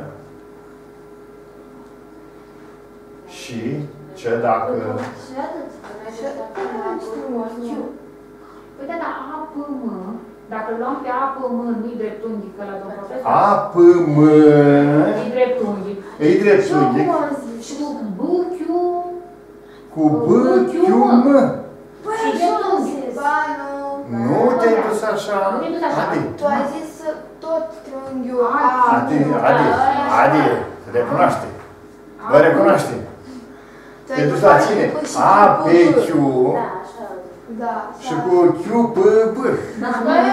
Speaker 1: Și ce dacă...
Speaker 4: Păi da, dar A, P, M, dacă îl luăm pe A, P, M, nu-i dreptunghic, că la domnul profesor?
Speaker 1: A, P, M...
Speaker 4: E dreptunghic.
Speaker 1: E dreptunghic.
Speaker 4: Și cu B, Q...
Speaker 1: Cu B, Q, M.
Speaker 4: Și dreptunghic.
Speaker 3: Ba, nu.
Speaker 1: Nu te-ai dus așa.
Speaker 4: Nu te-ai dus așa.
Speaker 1: Adi.
Speaker 3: Tu ai zis tot triunghiul A.
Speaker 1: Adi, Adi, Adi, recunoaște. Vă recunoaște. Te duci la cine? A, P, Q.
Speaker 3: Da.
Speaker 1: Și cu Q, P, P.
Speaker 4: Da,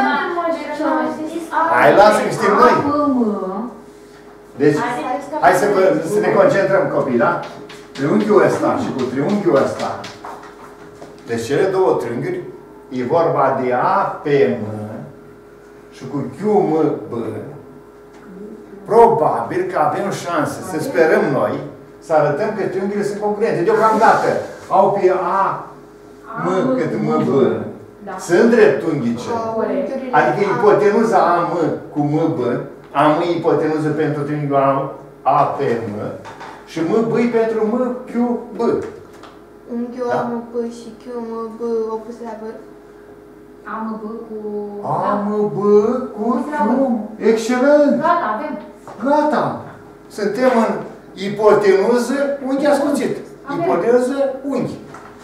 Speaker 1: Hai, lasă că știm noi.
Speaker 4: A, P, M.
Speaker 1: Deci, hai să, vă, să ne concentrăm, copii, da? Triunghiul ăsta și cu triunghiul ăsta. Deci cele două triunghiuri e vorba de A, P, M și cu Q, M, B. Probabil că avem șanse, să sperăm noi, să arătăm că triunghiurile sunt congruente. Deocamdată au pe A, M cât M, B. Sunt dreptunghice. Adică ipotenuza A, M cu M, B. A, M e ipotenuză pentru triunghiul A, P, M. Și M, B e pentru M, Q, B.
Speaker 3: Unghiul
Speaker 1: Da?
Speaker 3: A, M, P și Q, M, B opuse la vârf.
Speaker 4: A, M, B cu...
Speaker 1: A, M, B cu Q. Excelent!
Speaker 4: Gata, avem.
Speaker 1: Gata! Suntem în ipotenuză, unghi ascuțit. Ipotenuză, unghi.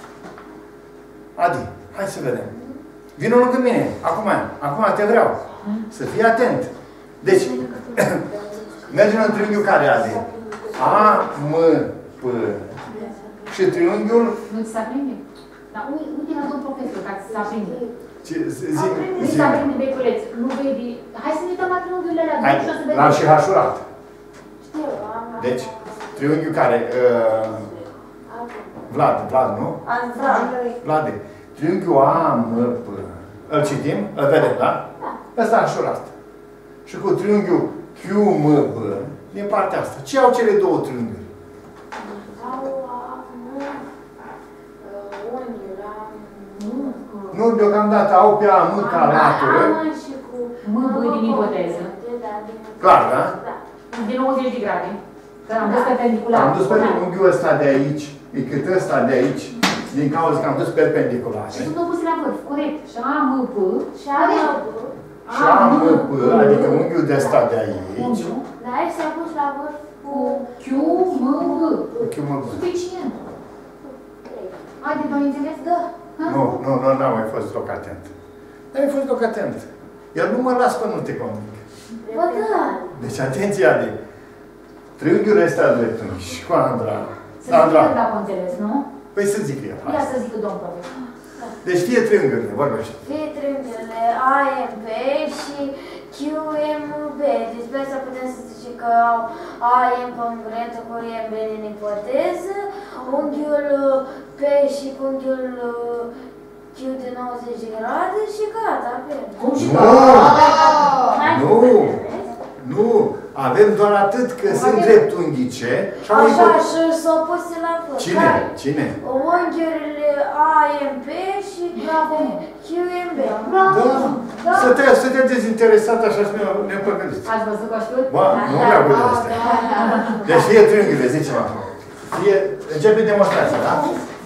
Speaker 1: Adi, hai să vedem. Vino lângă mine. Acum, acum te vreau. Să fii atent. Deci, mergem în triunghiul care, Adi? A, M, P. Și triunghiul...
Speaker 4: Nu ți se aprinde? Dar uite la domnul profesor, ca să se aprinde.
Speaker 1: Ce, zi,
Speaker 4: Nu ți se aprinde beculeț. Nu vede... Hai să ne uităm la triunghiurile alea.
Speaker 1: Hai, l-am și hașurat.
Speaker 2: Știu, am...
Speaker 1: Deci, triunghiul care... Uh, Vlad, Vlad, nu? Vlade. Triunghiul A, M, P. Îl citim? Îl vedem, da? Da. Ăsta hașurat. Și cu triunghiul Q, M, B, din partea asta. Ce au cele două triunghiuri? Nu, deocamdată au pe A, M ca latură.
Speaker 4: M, B din ipoteză.
Speaker 1: Clar, da?
Speaker 4: Din nouăzeci de grade. Că am dus perpendicular.
Speaker 1: Am dus pe unghiul ăsta de aici, e cât ăsta de aici, din cauza că am dus perpendicular.
Speaker 4: Și sunt opuse la vârf, corect. Și A, M, P.
Speaker 2: Și A, M, P.
Speaker 1: Și A, M, P, adică unghiul de ăsta de aici.
Speaker 2: Dar aici s-a pus la vârf cu
Speaker 4: Q, M, B.
Speaker 1: Cu Q, M, B.
Speaker 4: Suficient. Haide, tu ai înțeles? Da.
Speaker 1: Nu, nu, nu, n-am mai fost loc atent. N-am mai fost loc atent. Eu nu mă las până nu te convinc.
Speaker 2: Bă, da.
Speaker 1: Deci, atenția de triunghiul ăsta dreptunghi și cu Andra.
Speaker 4: Să zic
Speaker 1: Andra.
Speaker 4: eu dacă am înțeles, nu?
Speaker 1: Păi să zic eu.
Speaker 4: Ia să zică domnul profesor.
Speaker 1: Deci fie triunghiurile, vorbește.
Speaker 2: Fie triunghiurile A, M, P și Q, M, B. Deci pe asta putem să zicem că au A, M congruentă cu M, B din ipoteză, unghiul P și cu unghiul Q de nouăzeci de grade și gata, avem.
Speaker 4: Cum și
Speaker 1: Nu! Nu! Nu! Avem doar atât că sunt dreptunghice și au
Speaker 2: Așa,
Speaker 1: ipoteză.
Speaker 2: și s-au pus la vârf.
Speaker 1: Cine? Cine?
Speaker 2: Unghiurile A, M, P și Q, M, B.
Speaker 1: Da. Să te, să te dezinteresat așa și ne păgăliți.
Speaker 4: Ați văzut că știu?
Speaker 1: Bă, nu vreau cu astea. Deci fie triunghiurile, zicem acum. Fie, începe demonstrația, da?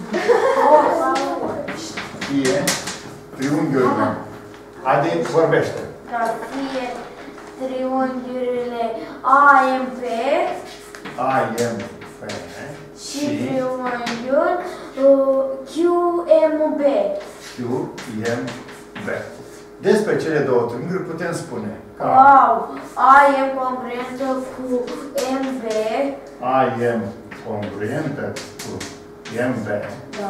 Speaker 1: Fie triunghiurile. Adi, vorbește.
Speaker 2: Ca fie triunghiurile A, M, P
Speaker 1: A, M, P
Speaker 2: și triunghiul uh, Q, M, B.
Speaker 1: Q, M, B. Despre cele două triunghiuri putem spune că
Speaker 2: Wow! A, M congruentă cu M, B.
Speaker 1: A, M congruentă cu M, B.
Speaker 2: Da.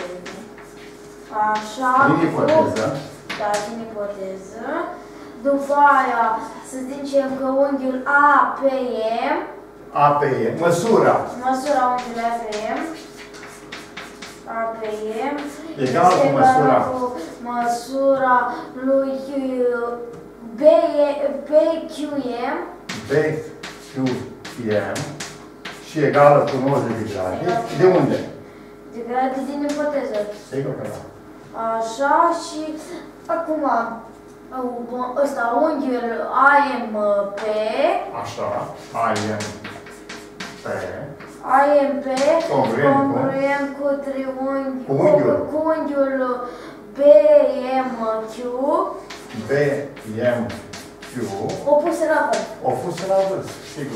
Speaker 2: Așa.
Speaker 1: Din ipoteză.
Speaker 2: Da, din ipoteză. După aia să zicem că unghiul A, P, M.
Speaker 1: A, P, M. Măsura.
Speaker 2: Măsura unghiului A, P, M. A, P, M.
Speaker 1: Egal cu măsura.
Speaker 2: Cu măsura lui B, B, Q, M.
Speaker 1: B, Q, M. Și egală cu nouăzeci de grade. De unde?
Speaker 2: De grade din ipoteză.
Speaker 1: Sigur că da.
Speaker 2: Așa, și acum ăsta, unghiul A M P.
Speaker 1: Așa, A M P.
Speaker 2: A M P
Speaker 1: Congruent,
Speaker 2: congruent cu triunghiul,
Speaker 1: cu unghiul.
Speaker 2: cu unghiul B M Q.
Speaker 1: B M Q.
Speaker 2: Opuse la vârf.
Speaker 1: Opuse la vârf, sigur.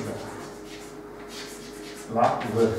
Speaker 1: La vârf.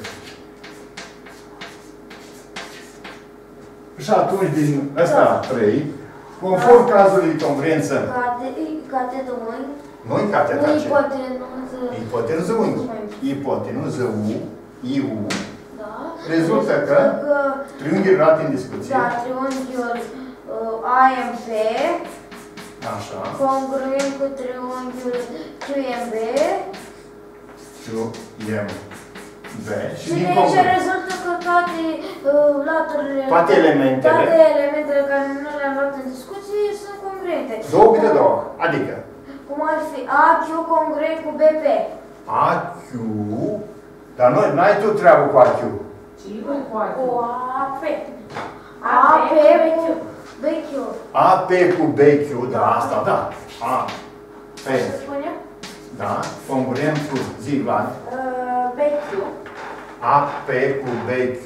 Speaker 1: Și atunci, din ăsta trei, conform da. cazului de congruență.
Speaker 2: Catedă unghi.
Speaker 1: Nu-i catedă ce?
Speaker 2: Ipotenuză.
Speaker 1: Ipotenuză unghi. Ipotenuză U, I U.
Speaker 2: Da.
Speaker 1: Rezultă că triunghiul luat în discuție.
Speaker 2: Da, triunghiul uh, A M P.
Speaker 1: Așa.
Speaker 2: Congruent cu triunghiul Q M B.
Speaker 1: Q M B. Și
Speaker 2: Și
Speaker 1: din
Speaker 2: de aici
Speaker 1: congruent.
Speaker 2: rezultă că toate uh, laturile,
Speaker 1: Toate elementele.
Speaker 2: toate elementele care nu le-am luat în discuție sunt congruente.
Speaker 1: Două câte două. Adică
Speaker 2: Cum ar fi A Q congruent cu B P.
Speaker 1: A Q. Dar nu, n-ai tu treabă cu A Q.
Speaker 4: Ce e cu A Q?
Speaker 2: Cu A P. A P cu B Q.
Speaker 1: A P cu B Q, da, asta, da. A P.
Speaker 2: Ce spune?
Speaker 1: Da, congruent cu, zi, Vlad.
Speaker 2: Uh, B Q.
Speaker 1: A P cu B Q.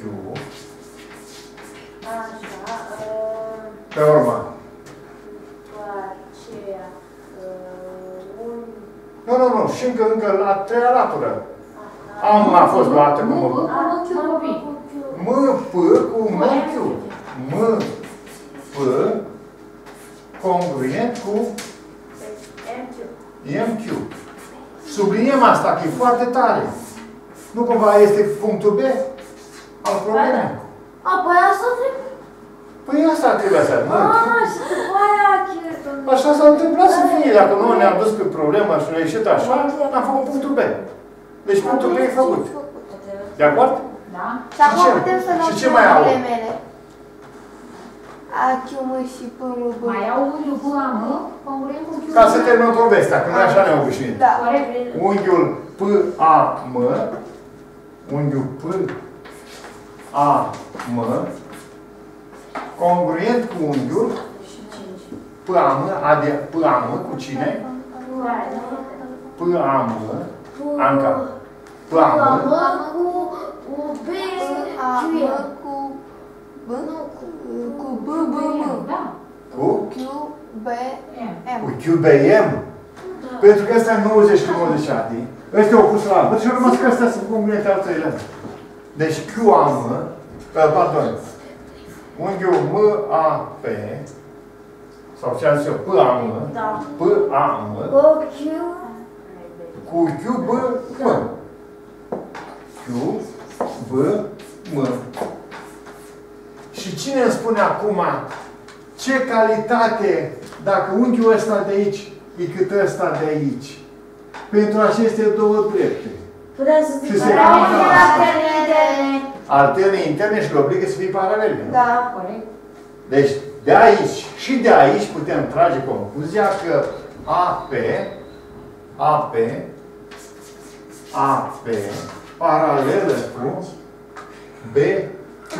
Speaker 2: Așa. Uh,
Speaker 1: Pe urmă.
Speaker 2: după aceea. Uh, un...
Speaker 1: Nu, nu, nu, și încă, încă la treia latură. Am a fost luată cu M. M, P cu M, Q. M, P, congruent cu
Speaker 2: M Q.
Speaker 1: M Q. Subliniem asta, că e foarte tare. Nu cumva este punctul B al problemei?
Speaker 2: Apoi asta trebuie.
Speaker 1: Păi asta trebuie să mă.
Speaker 2: Ah, și după aia chiar.
Speaker 1: Așa s-a întâmplat să fie. Dacă nu ne-am dus pe problemă și ne-a ieșit așa, am făcut punctul B. Deci punctul B e făcut. De acord?
Speaker 4: Da?
Speaker 3: Și acum
Speaker 1: ce?
Speaker 3: putem să luăm
Speaker 1: Și ce mai au?
Speaker 3: problemele. A, Q, M și P, M, B.
Speaker 4: Mai au unghiul P A M congruent cu Q.
Speaker 1: Ca să terminăm povestea, că noi așa ne-am obișnuit.
Speaker 3: Da.
Speaker 4: Corect.
Speaker 1: Unghiul P A M, unghiul P A M, congruent cu unghiul P A M, adică P A M cu cine? P A M, Anca. P A M
Speaker 2: cu B
Speaker 3: A,
Speaker 2: Q
Speaker 3: M
Speaker 2: M.
Speaker 3: cu B, cu B, B, M.
Speaker 4: Da.
Speaker 1: cu
Speaker 3: Q, B,
Speaker 4: M.
Speaker 3: M.
Speaker 1: cu Q B M. Pentru că ăsta e nouăzeci și nouăzeci, adică ăsta e opus la vârf și urmă că ăstea sunt congruente al treilea. Deci Q A M, pardon, unghiul M A P, sau ce am zis eu, P A M,
Speaker 2: Da.
Speaker 1: P A M,
Speaker 2: Cu Q.
Speaker 1: cu Q B M. Q B M. Și cine îmi spune acum ce calitate, dacă unghiul ăsta de aici e cât ăsta de aici, pentru aceste două drepte?
Speaker 2: Putem să
Speaker 1: Și
Speaker 2: zic
Speaker 1: se
Speaker 2: paralele
Speaker 1: cam-
Speaker 2: interne.
Speaker 1: Alterne interne și le obligă să fie paralele. Nu?
Speaker 2: Da.
Speaker 4: Corect.
Speaker 1: Deci, de aici și de aici putem trage concluzia că A P, A P, A P, paralelă cu B Q.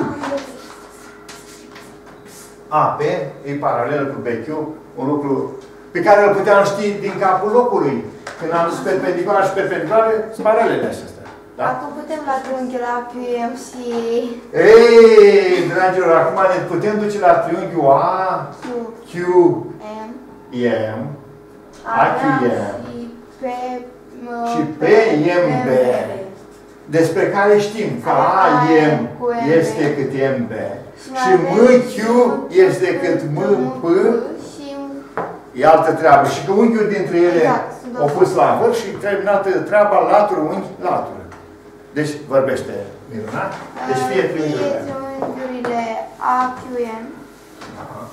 Speaker 1: A P e paralelă cu B Q, un lucru pe care îl puteam ști din capul locului. Când am zis perpendicular și perpendiculare, sunt paralele astea. Da?
Speaker 3: Acum putem lua triunghiul A, Q, M și
Speaker 1: Ei, dragilor, acum ne putem duce la triunghiul A,
Speaker 3: Q,
Speaker 1: Q,
Speaker 3: M.
Speaker 1: M, A, Q, M
Speaker 3: Și P, M,
Speaker 1: și P, M, B. Despre care știm că A, M este cât M, B și M, Q este cât M, P.
Speaker 3: Și
Speaker 1: E altă treabă. Și că unghiul dintre ele
Speaker 3: Exact, sunt
Speaker 1: au pus la vârf și terminată treaba latură, unghi, latură. Deci vorbește minunat. Deci fie triunghiurile.
Speaker 3: Fie triunghiurile A, Q, M
Speaker 1: Aha.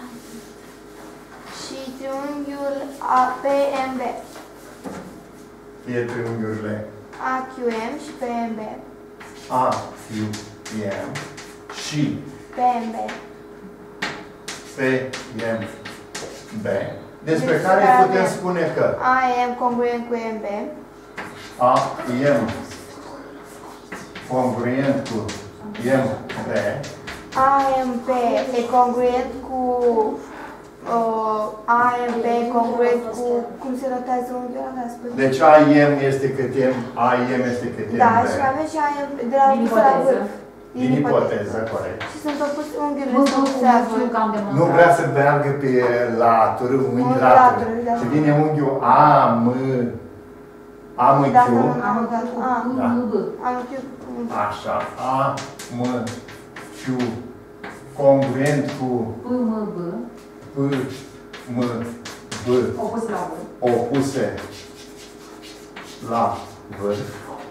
Speaker 3: și triunghiul A, P, M, B.
Speaker 1: Fie triunghiurile
Speaker 3: A, Q, M și P, M, B.
Speaker 1: A, Q, M și
Speaker 3: P, M, B.
Speaker 1: P, M, B, despre care putem spune că
Speaker 3: A, M congruent cu M, B.
Speaker 1: A, M congruent cu M, B
Speaker 3: A M P e congruent cu uh, A M P e congruent cu cum se notează unghiul ăla?
Speaker 1: Deci A M este cât M, A M este cât M.
Speaker 3: Da, și avem și A M P de la
Speaker 4: Din
Speaker 3: opus la
Speaker 4: ipoteză.
Speaker 3: vârf.
Speaker 1: Din ipoteză, corect.
Speaker 3: Și sunt opus unghiurile
Speaker 4: Nu,
Speaker 3: sunt
Speaker 4: nu,
Speaker 3: opuse la
Speaker 4: nu știu
Speaker 3: vârf.
Speaker 4: că am demonstrat.
Speaker 1: Nu vrea să meargă pe laturi, unghi
Speaker 3: Laturi,
Speaker 1: laturi.
Speaker 3: da.
Speaker 1: Și vine unghiul A, M, A, M,
Speaker 3: Da,
Speaker 1: Q.
Speaker 3: nu, nu,
Speaker 4: Am
Speaker 3: nu, da.
Speaker 4: cu
Speaker 3: A,
Speaker 1: Da.
Speaker 4: P, M, B.
Speaker 3: am Q.
Speaker 1: Așa, A, M, Q, congruent cu
Speaker 4: P, M, B.
Speaker 1: P, M, B,
Speaker 4: Opus la vârf.
Speaker 1: opuse la vârf.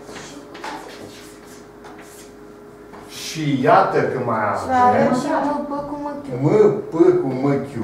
Speaker 1: Și iată că mai
Speaker 3: Și mai avem
Speaker 1: avem
Speaker 3: și M, P cu M, Q.
Speaker 1: M, P cu M, Q,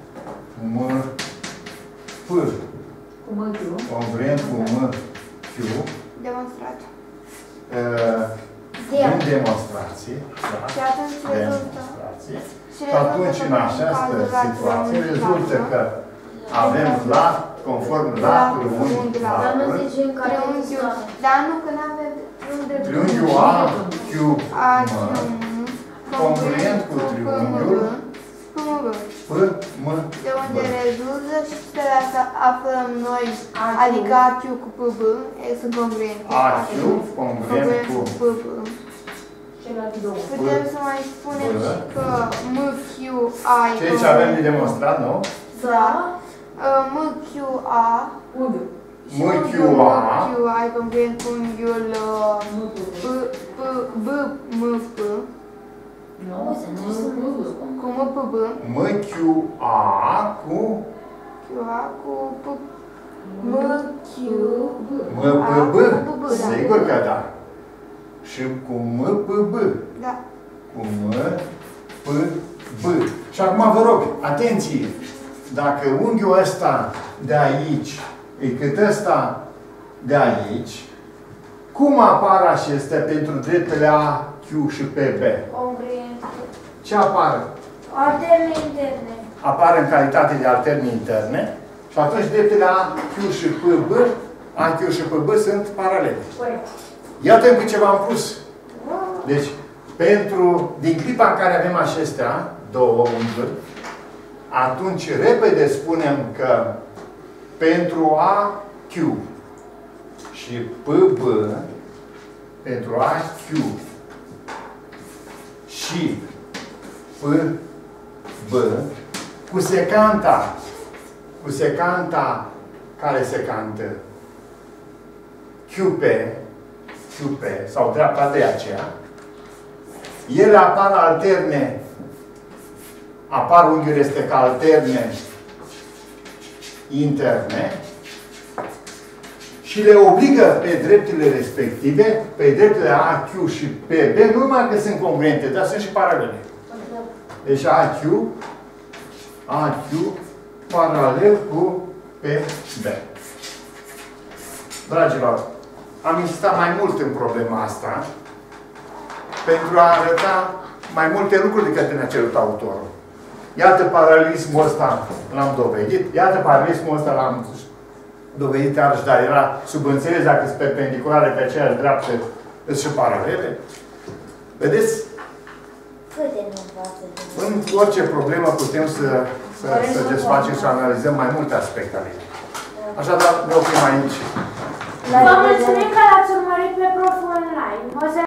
Speaker 1: M, P,
Speaker 4: Cu M, Q.
Speaker 1: congruent cu M, Q,
Speaker 3: Demonstrat.
Speaker 1: uh,
Speaker 2: Dem.
Speaker 1: în demonstrație, da,
Speaker 3: Și atunci rezultă.
Speaker 1: demonstrație.
Speaker 3: Și
Speaker 1: Și atunci, în această situație, rezultă că avem lat, conform latului unghi
Speaker 2: Dar nu
Speaker 1: laturi,
Speaker 2: zicem care e
Speaker 3: Triunghiul. Dar nu, că n-avem triunghiul.
Speaker 1: triunghiul A, Q,
Speaker 3: A,
Speaker 1: M,
Speaker 3: Q,
Speaker 1: congruent cu triunghiul
Speaker 3: P, M, B.
Speaker 1: P, M,
Speaker 3: De unde
Speaker 1: B.
Speaker 3: rezultă și de asta aflăm noi,
Speaker 4: A, Q.
Speaker 3: adică A, Q cu P, B, e, sunt congruente.
Speaker 1: A, Q, congruent cu
Speaker 3: P, B.
Speaker 4: Celelalte două.
Speaker 3: Putem să mai spunem
Speaker 1: Bă.
Speaker 3: și că M, Q, A e
Speaker 1: Ce aici avem de demonstrat, nu?
Speaker 3: Da. Uh, M, Q, A.
Speaker 4: Unghiul.
Speaker 3: Și
Speaker 1: M, Q,
Speaker 3: unghiul
Speaker 1: A.
Speaker 3: M, Q, A e congruent cu unghiul uh,
Speaker 4: M, P,
Speaker 3: P, P, B, M, P.
Speaker 4: Nu,
Speaker 2: O să trebuie să
Speaker 4: M,
Speaker 2: mă
Speaker 4: P,
Speaker 2: spun.
Speaker 3: Cu M, P, B.
Speaker 1: M, Q, A cu
Speaker 3: Q, A cu P, M, Q,
Speaker 1: M, P, B. Sigur că da. Și cu M, P, B.
Speaker 3: Da.
Speaker 1: Cu M, P, B. Și acum vă rog, atenție! Dacă unghiul ăsta de aici e cât ăsta de aici, cum apar acestea pentru dreptele A, Q și P, B?
Speaker 2: Congruent.
Speaker 1: Ce apar?
Speaker 2: Alterne interne.
Speaker 1: Apar în calitate de alterne interne și atunci dreptele A, Q și P, B, A, Q și P, B sunt paralele.
Speaker 4: Corect.
Speaker 1: Iată încă ce v-am pus. Deci, pentru, din clipa în care avem acestea, două unghiuri, atunci repede spunem că pentru A, Q și P, B, pentru A, Q și P, B, cu secanta, cu secanta, care secantă? Q P, Q P, sau dreapta de aceea, ele apar alterne, apar unghiuri este ca alterne interne și le obligă pe dreptile respective, pe dreptile A, Q și P, B, nu numai că sunt congruente, dar sunt și paralele. Deci A, Q, A, Q, paralel cu P, B. Dragilor, am insistat mai mult în problema asta pentru a arăta mai multe lucruri decât ne-a cerut autorul. Iată paralelismul ăsta l-am dovedit, iată paralelismul ăsta l-am dovedit iarăși, dar era subînțeles dacă sunt perpendiculare pe aceeași dreaptă, sunt și paralele. Vedeți?
Speaker 2: Câte nu învață din
Speaker 1: În orice problemă putem să, să, să desfacem și să analizăm mai multe aspecte ale ei. Așadar, ne oprim aici.
Speaker 2: Vă mulțumim că l-ați urmărit pe Prof Online. O să